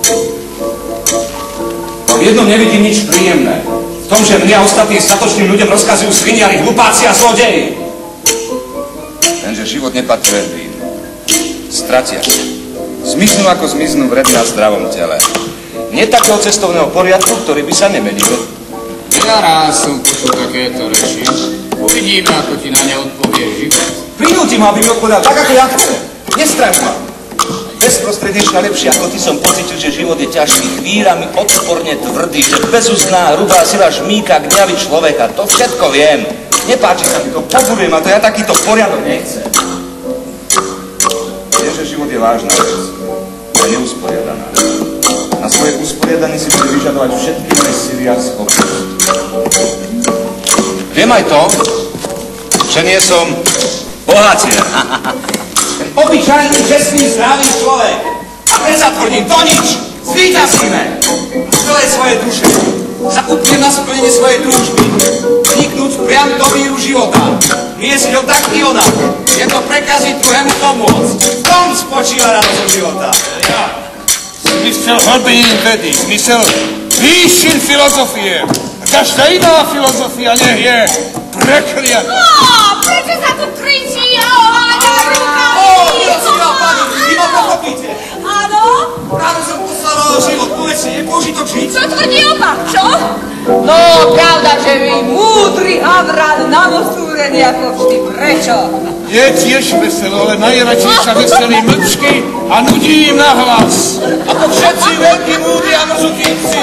No v jednom nevidím nič príjemné. V tom, že mne a ostatným statočným ľuďom rozkazujú sviniari, hlupáci a zlodeji. Lenže život nepatrí veľbým. Stratia. Zmiznú ako zmiznú vredy na zdravom tele. Nie takého cestovného poriadku, ktorý by sa nemenil. Ja raz som počul takéto reči. Uvidíme, ako ti na ne odpovie život. Prinútim ho, aby mi odpovedal tak, ako ja chcem. Nestraň ma. Bezprostrednejšia lepšia ako ty som pocitil, že život je ťažký, chvíľami odporne tvrdý, že bezúzná, hrubá sila žmýka gňaví človeka. To všetko viem. Nepáči sa mi to, pobudujem a to ja takýto poriadok nechcem. Viem, že život je vážna vec, ale neusporiadaná. Na svoje usporiadanie si bude vyžadovať všetky moje sily a schopnosti. Viem aj to, že nie som bohatier. Ten obyčajný, čestný, zdravý človek. A predsa tvrdím, to nič. Zvíťazíme. Celé svoje duše. Za úplne na splnenie svojej túžby. Vniknúť priam do míru života. Miesť ho tak i onak. Je to prekaziť druhému pomôcť. V tom spočíva radosť života. Zmysel hlbín vedy, zmysel výšin filozofie. A každá iná filozofia nech je prekliatá. Prečo sa tu kričí a oháňa rukami? Milostivá pani, vy ma pochopíte. Áno? Práve som poslal život, povedzte, je použitok žiť. Čo tvrdí opak, čo? No, pravda, že vy múdry Havran namosúrený ako vždy. Prečo? Je tiež veselo, ale najradšej sa veselí mlčky a nudí im na hlas. Ako všetci veľkí múdri a mozukínci.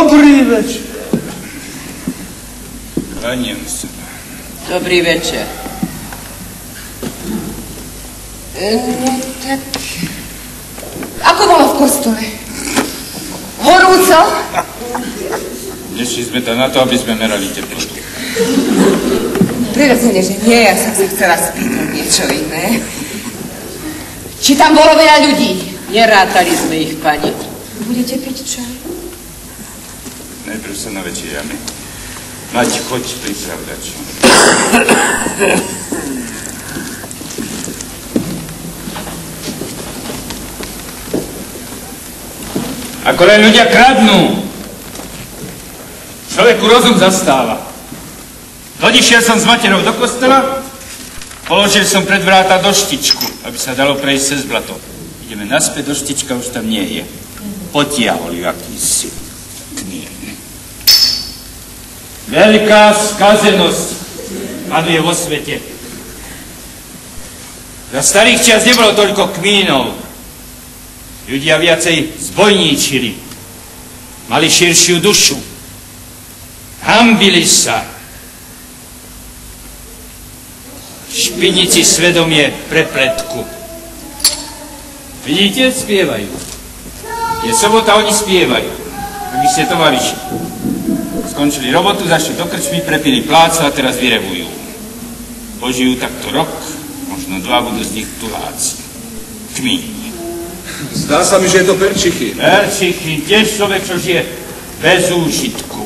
Dobrý večer. Klaniem sa. Dobrý večer. No tak... Ako bolo v kostole? Horúco? Nešli sme tam na to, aby sme merali teplotu. Prirodzene, že nie, ja som sa chcela spýtať niečo iné. Či tam bolo veľa ľudí? Nerátali sme ich, pani. Budete piť čaj? Najprv sa navečeriame. Mať, choď pripravdať. Ako len ľudia kradnú, človeku rozum zastáva. Odišiel som s materou do kostola, položil som pred vráta doštičku, aby sa dalo prejsť cez blato. Ideme naspäť, doštička už tam nie je. Potiahol ju akýsi kmín. Veľká skazenosť panuje vo svete. Za starých čias nebolo toľko kmínov. Ľudia viacej zbojníčili. Mali širšiu dušu. Hanbili sa. Špinici svedomie prepletku. Vidíte? Spievajú. Je sobota, oni spievajú. Ak by ste tovariši. Skončili robotu, zašli do krčmy, prepili plácu a teraz vyrevujú. Požijú takto rok, možno 2 budú z nich tuláci. Kmín. Zdá sa mi, že je to perčichy. Perčichy, tiež človek, čo žije bez úžitku.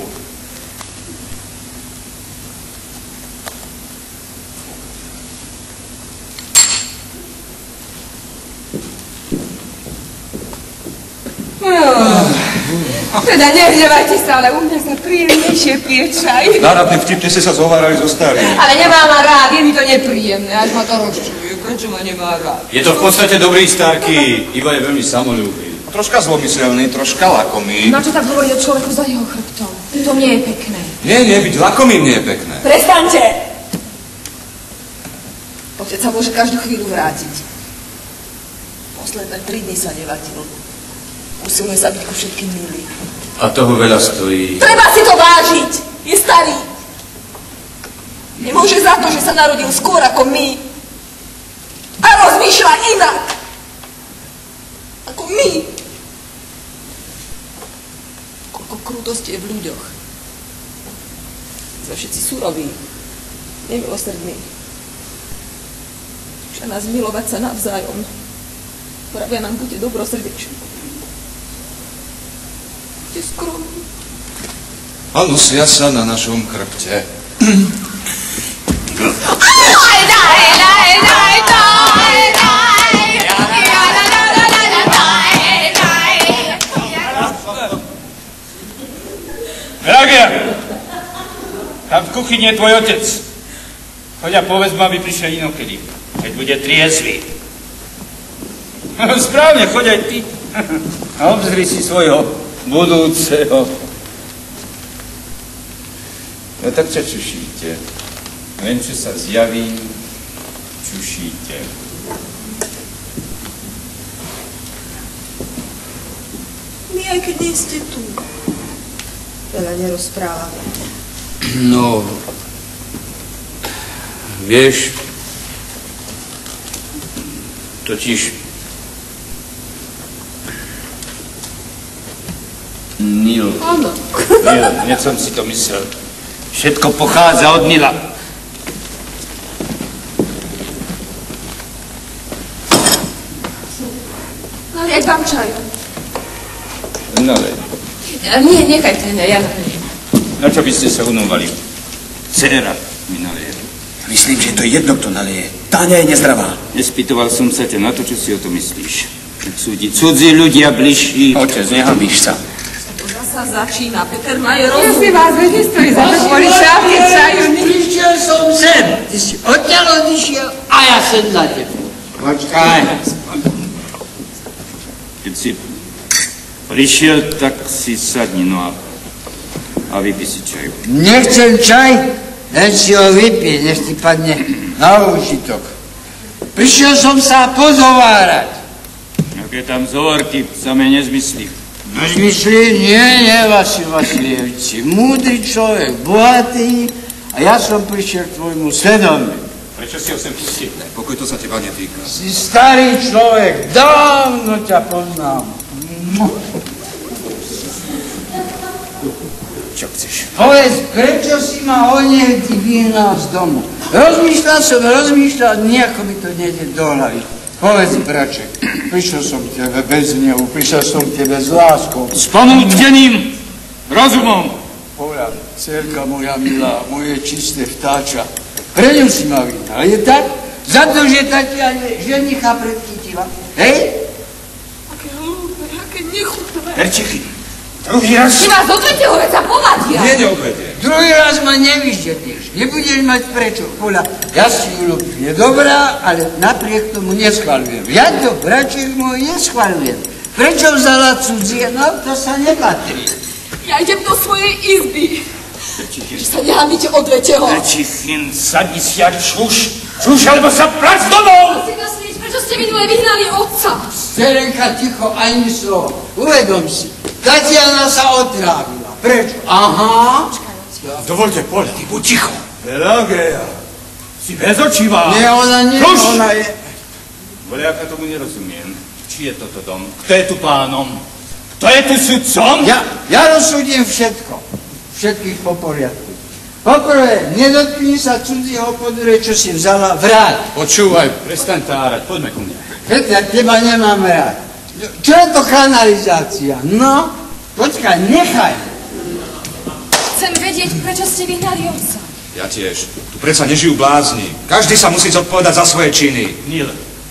Teda nehnevajte sa, ale u mňa sa príjemnejšie pije čaj. Náradne vtipne ste sa zhovárali so starým. Ale nemá ma rád, je mi to nepríjemné, až ma to rozčuje. Prečo ma nemá rád? Je to v podstate dobrý starky, iba je veľmi samoľúbý. Troška zlomyselný, troška lakomý. Na čo tak hovorí o človeku za jeho chrbtom? To nie je pekné. Nie, byť lakomým nie je pekné. Prestaňte! Otec sa môže každú chvíľu vrátiť. Posledné 3 dni sa nevadil. Usiluje sa byť ku všetkým milý. A toho veľa stojí. Treba si to vážiť! Je starý! Nemôže za to, že sa narodil skôr ako my. A rozmýšľa inak. Ako my. Koľko krutosti je v ľuďoch. Sme všetci suroví, nemilosrdní. Učia nás milovať sa navzájom. Pravia nám, buďte dobrosrdeční. Buďte skromní. A nosia sa na našom chrbte. Dragia, tam v kuchyni je tvoj otec. Choď a povedz mu, aby prišiel inokedy, keď bude triezvy. Správne, choď aj ty. A obzri si svojho budúceho. No tak čo čušíte? Len čo sa zjaví, čušíte. My aj keď nie ste tu, veľa nerozprávame. No, vieš, totiž Nil. Áno. Nil, hneď som si to myslel. Všetko pochádza od Nila. Naliať vám čaju. Nalej. Nie, nechajte mňa, ja naliem. Na čo by ste sa unúvali? Dcera mi naleje. Myslím, že to je jedno, kto naleje. Táňa je nezdravá. Nespýtoval som sa ťa na to, čo si o to myslíš. Súdi cudzí ľudia bližší. Otec, nehambíš sa. To zasa začína. Peter Majer Ja si vás nestojí za to kvôli šápke čaju. Prišiel som sem. Ty si odtiaľ odišiel a ja sem na tebe. Počkaj. Keď si prišiel, tak si sadni, no a vypij si čaju. Nechcem čaj, len si ho vypij, nech ti padne na úžitok. Prišiel som sa pozhovárať. Aké tam zhovorky, samé nezmysly. Myslí, nie, Vasil Vasilievič, múdry človek, bohatý a ja som prišiel k tvojmu svedomiu. Prečo si ho sem pustil? Pokoj, to sa teba netýka. Si starý človek, dávno ťa poznám. Čo chceš? Povedz, prečo si ma onehdy vyhnal z domu? Rozmýšľal, nejako mi to nejde do hlavy. Povedz, braček, prišiel som k tebe bez hnevu, prišiel som k tebe s láskou. S ponúteným rozumom. Poľa, dcerka moja milá, moje čisté vtáča, pre ňu si ma vyhnal, je tak? Za to, že tatia ženicha predchytila, hej? Aké hlúpe, aké nechutné. Perčichy, druhý raz... Si vás odvete hore za povadia. Nie, neodvedie. Druhý raz ma nevyždetieš, nebudeš mať prečo. Poľa, ja si ju ľúbim, je dobrá, ale napriek tomu neschvaľujem. Ja to, braček môj, neschvaľujem. Prečo vzala cudzie? No, to sa nepatrí. Ja idem do svojej izby. Že sa nehambíte, odvete ho. Perčichin, sadni si a čuš, alebo sa prac domov! Musím vás vidieť, prečo ste minule vyhnali otca. Serenka, ticho, ani slovo. Uvedom si, Tatiana sa otrávila. Prečo? Aha. Dovolte, Poľa, ty buď ticho. Pelageja, si bezočivá. Nie, ona nie, ona je... Voľaka, tomu nerozumiem. Či je toto dom? Kto je tu pánom? Kto je tu sudcom? Ja rozsúdim všetko. Všetkých po poriadku. Poprvé, nedotkni sa cudzieho, po druhé, čo si vzala, vráť. Počúvaj, prestaň tárať, poďme ku mne. Ja teba nemám rád. Čo je to kanalizácia? No, počkaj, nechaj. Chcem vedieť, prečo ste vyhnali otca. Ja tiež. Tu predsa nežijú blázni. Každý sa musí zodpovedať za svoje činy. Nil,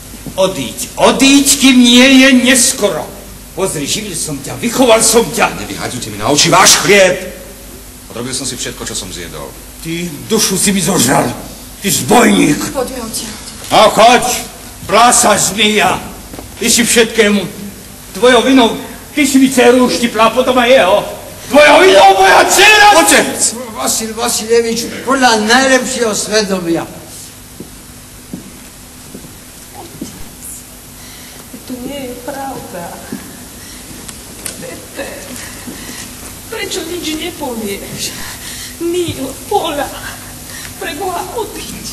odíď, kým nie je neskoro. Pozri, živil som ťa, vychoval som ťa. Nevyhadzujte mi na oči váš chlieb. Odrobil som si všetko, čo som zjedol. Ty dušu si mi zožral. Ty zbojník. Poďme odtiaľ. A choď, plása zmija. Ty si všetkému. Tvojou vinou, ty si mi dceru uštipla, potom aj jeho. Tvojou vinou moja dcera! Otec! Vasil Vasilievič, podľa najlepšieho svedomia. To nie je pravda. Peter, prečo nič nepovieš? Nil, Poľa, preboha, odíď.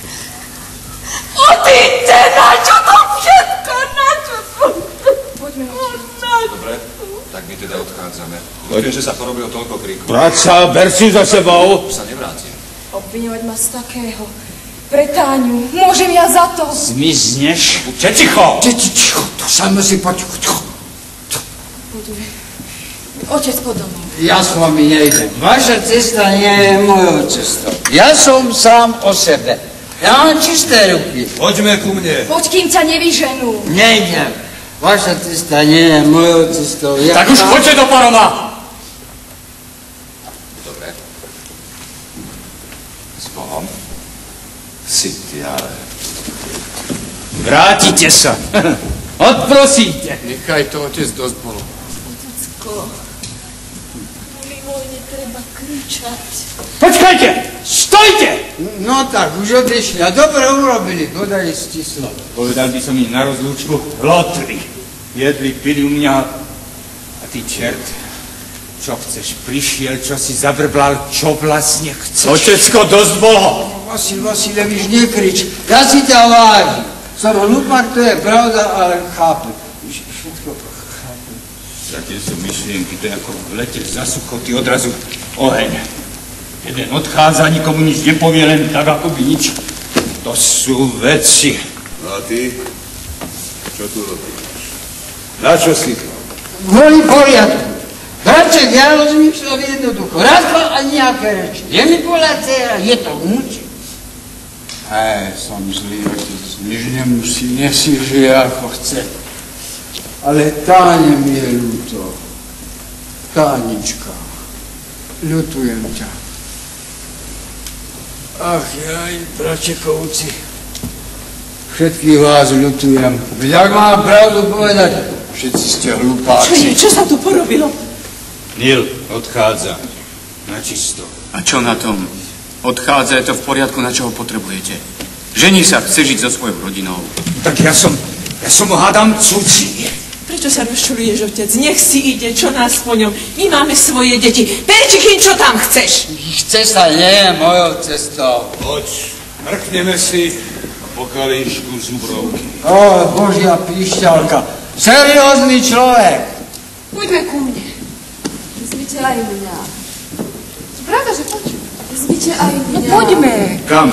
Odíďte, na čo to všetko, na čo to? Poďme Dobre, tak my teda odchádzame. Ľutujem, že sa porobil toľko kríku. Práca, ber si za sebou. Už sa nevrátim. Obviňovať ma z takého. Pre Táňu, môžem ja za to. Zmizneš? Buďte ticho. Ticho, to sa musí potichu. Poďme. Otec po domov. Ja s vami nejdem. Vaša cesta nie je mojou cestou. Ja som sám o sebe. Ja mám čisté ruky. Poďme ku mne. Poď, kým ťa nevyženú. Nejdem. Vaša cesta nie je mojou cestou. Tak už poďte do Paroma. Dobre. S Bohom. Si ty, ale... Vrátite sa. Odprosíte. Nechaj to, otec, dosť bolo. Otecko, kvôli vojne treba kričať. Počkajte! Stojte! No tak, už odišli a dobre urobili, podali stislo. Povedal by som im na rozlúčku, lotri. Jedli, pili u mňa. A ty čert, čo chceš? Prišiel, čo si zabrblal, čo vlastne chceš? Otecko, dosť bolo. Vasil Vasilievič, nekrič, ja si ťa vážim. Som hlupák, to je pravda, ale chápem. Všetko chápem. Také sú myšlienky, to je ako leteť za sucho, ty odrazu oheň. Jeden odchádza, nikomu nič nepovie, len tak, ako by nič. To sú veci. No a ty? Čo tu robíš? Na čo si to? Kvôli poriadku. Bratček, ja rozmýšľam jednoducho. Raz, dva a nejaké reči. Je mi bola dcera, je to muč. Som zlý otec, nič nemusí, nesi žije ako chce. Ale Táne mi je ľúto. Tánička, ľutujem ťa. Ach, jaj, bračekovci, všetkých vás ľutujem. Veď ak mám pravdu povedať, všetci ste hlupáci. Čo sa tu porobilo? Nil odchádza. Na čisto. A čo na tom? Odchádza, je to v poriadku, na čo ho potrebujete. Žení sa, chce žiť so svojou rodinou. Tak ja som ho hádam cudzí. Prečo sa rozčuluješ, otec? Nech si ide, čo nás po ňom. My máme svoje deti. Perčikyn, čo tam chceš? Chce sa, nie, mojou cestou. Poď, mrkneme si po kalíšku zubrovky. Ó, Božia píšťalka. Seriózny človek. Poďme ku mne. Vezmite aj mňa. Pravda, že poď. Vezmite aj mňa. No poďme. Kam?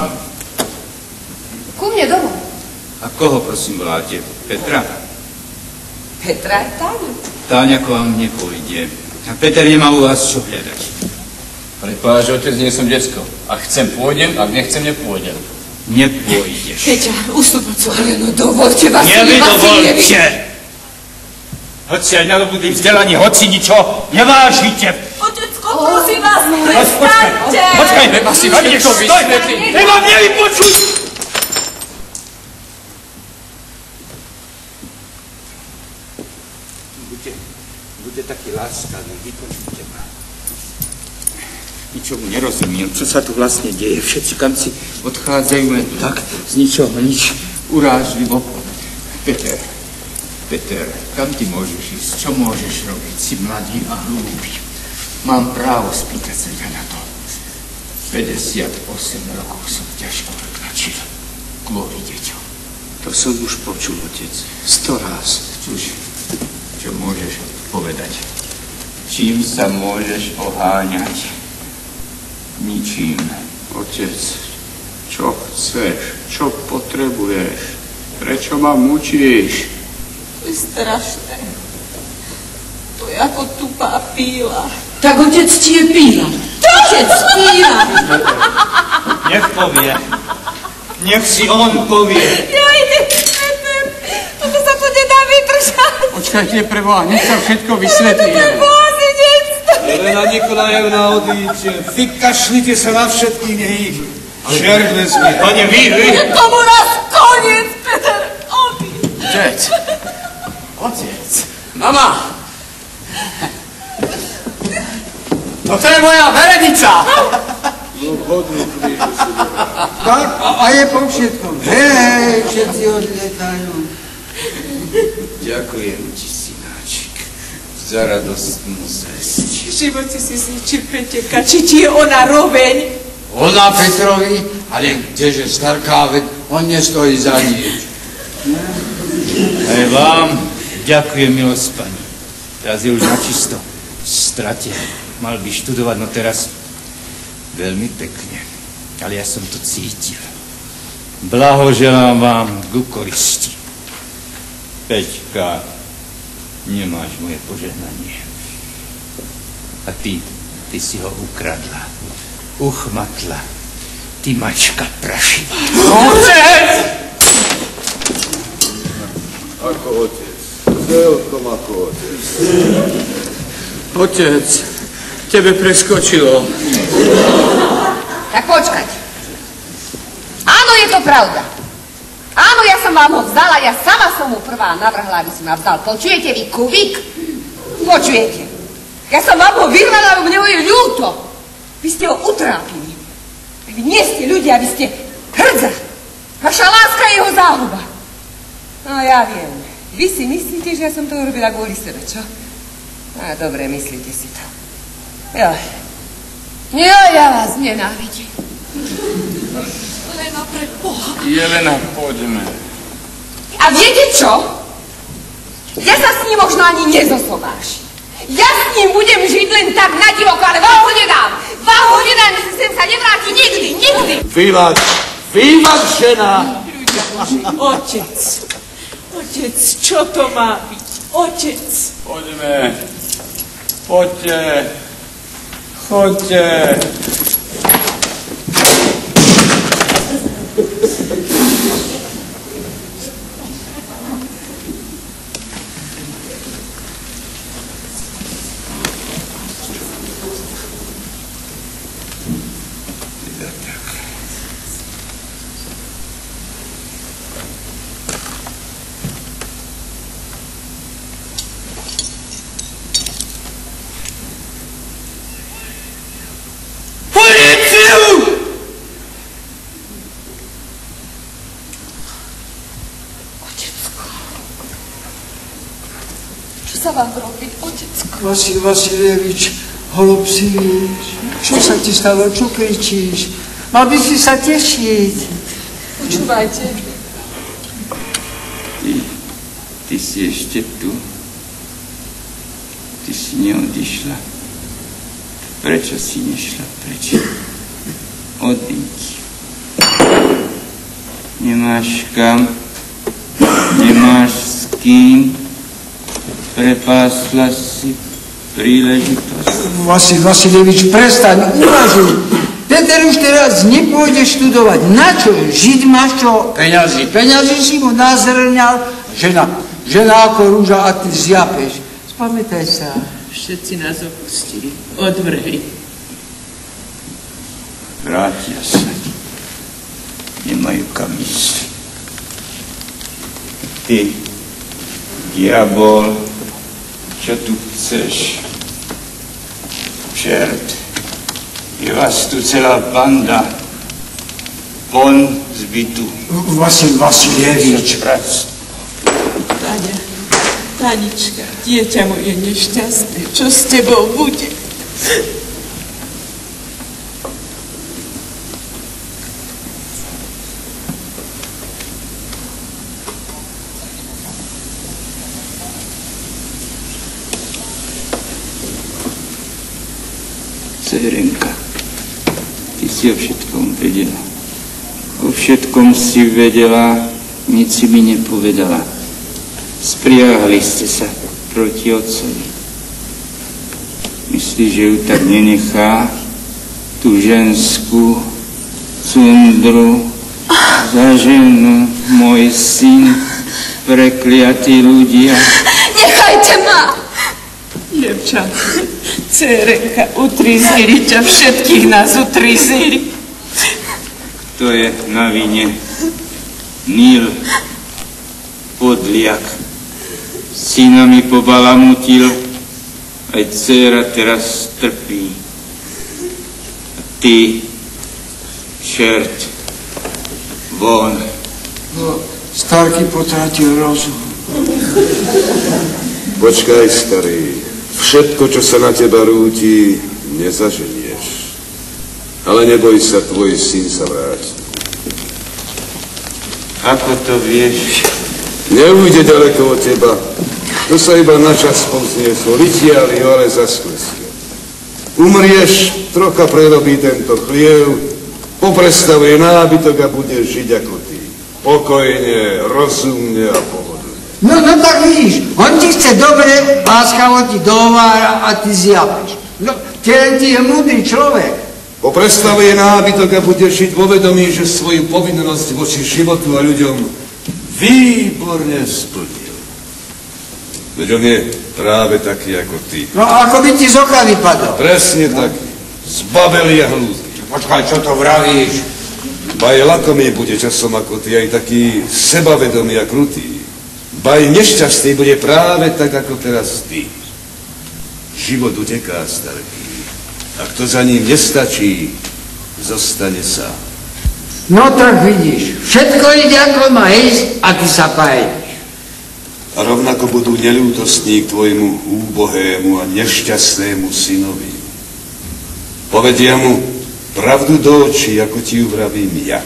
Ku mne domov. A koho prosím voláte? Petra? Petra je Táňa. Táňa k vám nepôjde. A Peter nemá u vás čo hľadať. Prepáč, otec, nie som decko. Ak chcem, pôjdem, ak nechcem, nepôjdem. Nepôjdeš. Peťa, ustup od Ale no dovolte, Vasilij Vasiljevič. Nevydovolte! Hoci aj nadobudli vzdelanie, hoci ničo, nevážite. Otecko, prosím vás, prestaňte! Počkaj, Treba si všetko vysvetliť. Treba mne vypočuť! Buďte taký láskaví, vypočujte ma. Ničomu nerozumiem, čo sa tu vlastne deje. Všetci kamci odchádzajú len tak, z ničoho nič, urážlivo. Peter, kam ty môžeš ísť? Čo môžeš robiť? Si mladý a hlúpy. Mám právo spýtať sa ťa na to. 58 rokov som ťažko tlačil kvôli deťom. To som už počul, otec. 100 ráz. Čo môžeš povedať? Čím sa môžeš oháňať? Ničím. Otec, čo chceš? Čo potrebuješ? Prečo ma mučíš? To je strašné. To je ako tupá píla. Tak otec ti je píla. Otec píla. Nech povie. Nech si on povie. Peter, toto sa tu nedá vydržať. Počkajte, preboha, nech sa všetko vysvetlí. Elena Nikolajevna, odíďte. Vykašlite sa na všetkých, nech ich čert vezme. Pane, vy! Je tomu raz koniec, Peter. Otec. Mama! Toto je moja verenica! No hodný krížu si Tak, a je po všetkom. Hej, všetci odlietajú. Ďakujem ti, synáčik, za radostnú zvesť. Život si zničil, Peťka. Či ti je ona roveň? Ona Petrovi, ale kdeže starká, veď on nestojí za nič. Aj vám ďakujem, milosť pani. Teraz je už načisto v strate. Mal by študovať, no teraz veľmi pekne. Ale ja som to cítil. Blahoželám vám ku koristi. Peťka, nemáš moje požehnanie. A ty si ho ukradla. Uchmatla. Ty mačka prašivá. Otec! Ako otec. Celkom ako otec. Otec, tebe preskočilo. Tak počkať. Áno, je to pravda. Áno, ja som vám ho vzdala, ja sama som mu prvá navrhla, aby si ma vzdal. Počujete vy, Kubík? Počujete? Ja som vám ho vyrvala, lebo mne je ľúto. Vy ste ho utrápili. Vy nie ste ľudia, vy ste hrdza. Vaša láska je jeho záhuba. No ja viem. Vy si myslíte, že ja som to urobila kvôli sebe, čo? A dobre, myslíte si to. Jo, ja vás nenávidím. Lena, pre Boha. Jelena, poďme. A viete čo? Ja sa s ním možno ani nezosobášim. Ja s ním budem žiť len tak na divoko, ale vám ho nedám. Vám ho nedám, sem sa nevráti nikdy, nikdy. Vývač, žena. Otec, čo to má byť? Otec. Poďme. Poďte. Choďte. sa vám robí, otecko? Vasil Vasilievič, holubci, čo sa ti stalo, čo kričíš? Mal by si sa tešiť. Počúvajte. Ty si ešte tu. Ty si neodišla. Prečo si nešla preč? Odíď. Nemáš kam, nemáš s kým, prepásla si príležitosť. Vasil Vasilievič, prestaň, uvažuj. Peter už teraz nepôjde študovať. Na čo? Žiť máš čo? Peňazí. Peňazí si mu nazrňal. Žena ako rúža a ty zjapeš. Spamätaj sa. Všetci nás opustili, odvrhli. Vrátia sa. Nemajú kam ísť. Ty, diabol, čo tu chceš? Čert, je vás tu celá banda. Von z bytu. Vasil Vasilievič. Táňa, Tánička, dieťa moje nešťastné, čo s tebou bude? Dcerenka, ty si o všetkom vedela. O všetkom si vedela, nic si mi nepovedala. Spriahli ste sa proti otcovi. Myslíš, že ju tak nenechá, tú ženskú cundru, za ženu, môj syn, prekliatí ľudia. Nechajte ma! Devčanko, dcerenka, utrizili ťa, všetkých nás utrizili. Kto je na vine? Nil, podliak. Syna mi pobalamutil, aj dcera teraz trpí. A ty, čert, von. No, Starky potratil rozum. Počkaj, starý. Všetko, čo sa na teba rúti, nezaženieš. Ale neboj sa, tvoj syn sa vráti. Ako to vieš? Neujde ďaleko od teba. To sa iba na čas povznieslo. Vytiali ho, ale zasklesli. Umrieš, trocha prerobí tento chliev, poprestaví nábytok a budeš žiť ako ty. Pokojne, rozumne a pohodlne. No tak vidíš, on ti chce dobre, láskavo ti dovára a ty zjapeš. No, ty je múdry človek. Poprestaví nábytok a budeš žiť vo vedomí, že svoju povinnosť voči životu a ľuďom výborne splnil. Veď on je práve taký ako ty. No ako by ti z oka vypadol. Presne taký. Zbabelý a hlúzky. Počkaj, čo to vravíš? Baj lakomý bude časom ako ty, aj taký sebavedomý a krutý. Baj nešťastný bude práve tak, ako teraz ty. Život uteká, starky. A kto za ním nestačí, zostane sám. No tak vidíš, všetko ide ako má ísť a ty sa pájdeš. A rovnako budú neľútostní k tvojmu úbohému a nešťastnému synovi. Povedia mu pravdu do očí, ako ti ju vravím ja.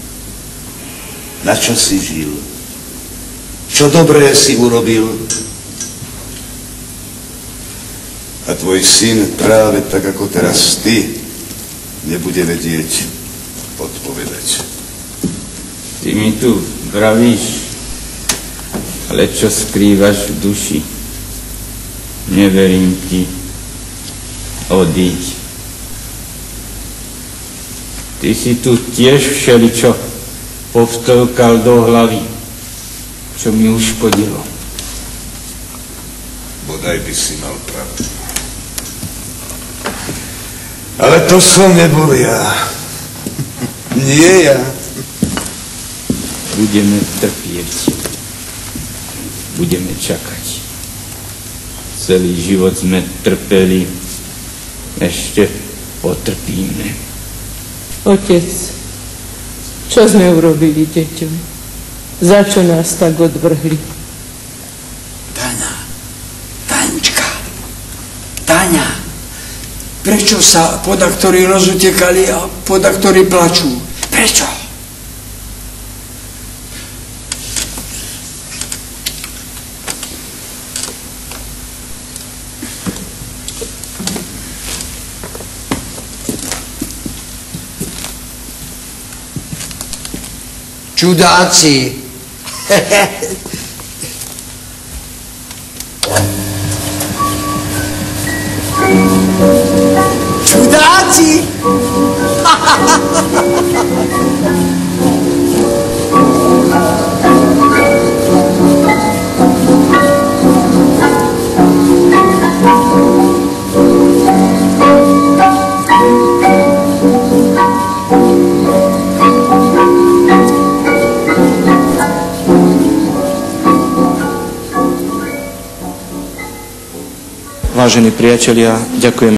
Na čo si žil? Čo dobré si urobil? A tvoj syn práve tak, ako teraz ty, nebude vedieť odpovedať. Ty mi tu vravíš, ale čo skrývaš v duši? Neverím ti. Odíď. Ty si tu tiež všeličo povtĺkal do hlavy, čo mi uškodilo. Bodaj by si mal pravdu. Ale to som nebol ja. Nie ja. Budeme trpieť. Budeme čakať. Celý život sme trpeli. Ešte potrpíme. Otec, čo sme urobili deťom? Za čo nás tak odvrhli? Prečo sa podaktori rozutekali a podaktori plačú? Prečo? Čudáci. Čudáci. Vážení priatelia, ďakujem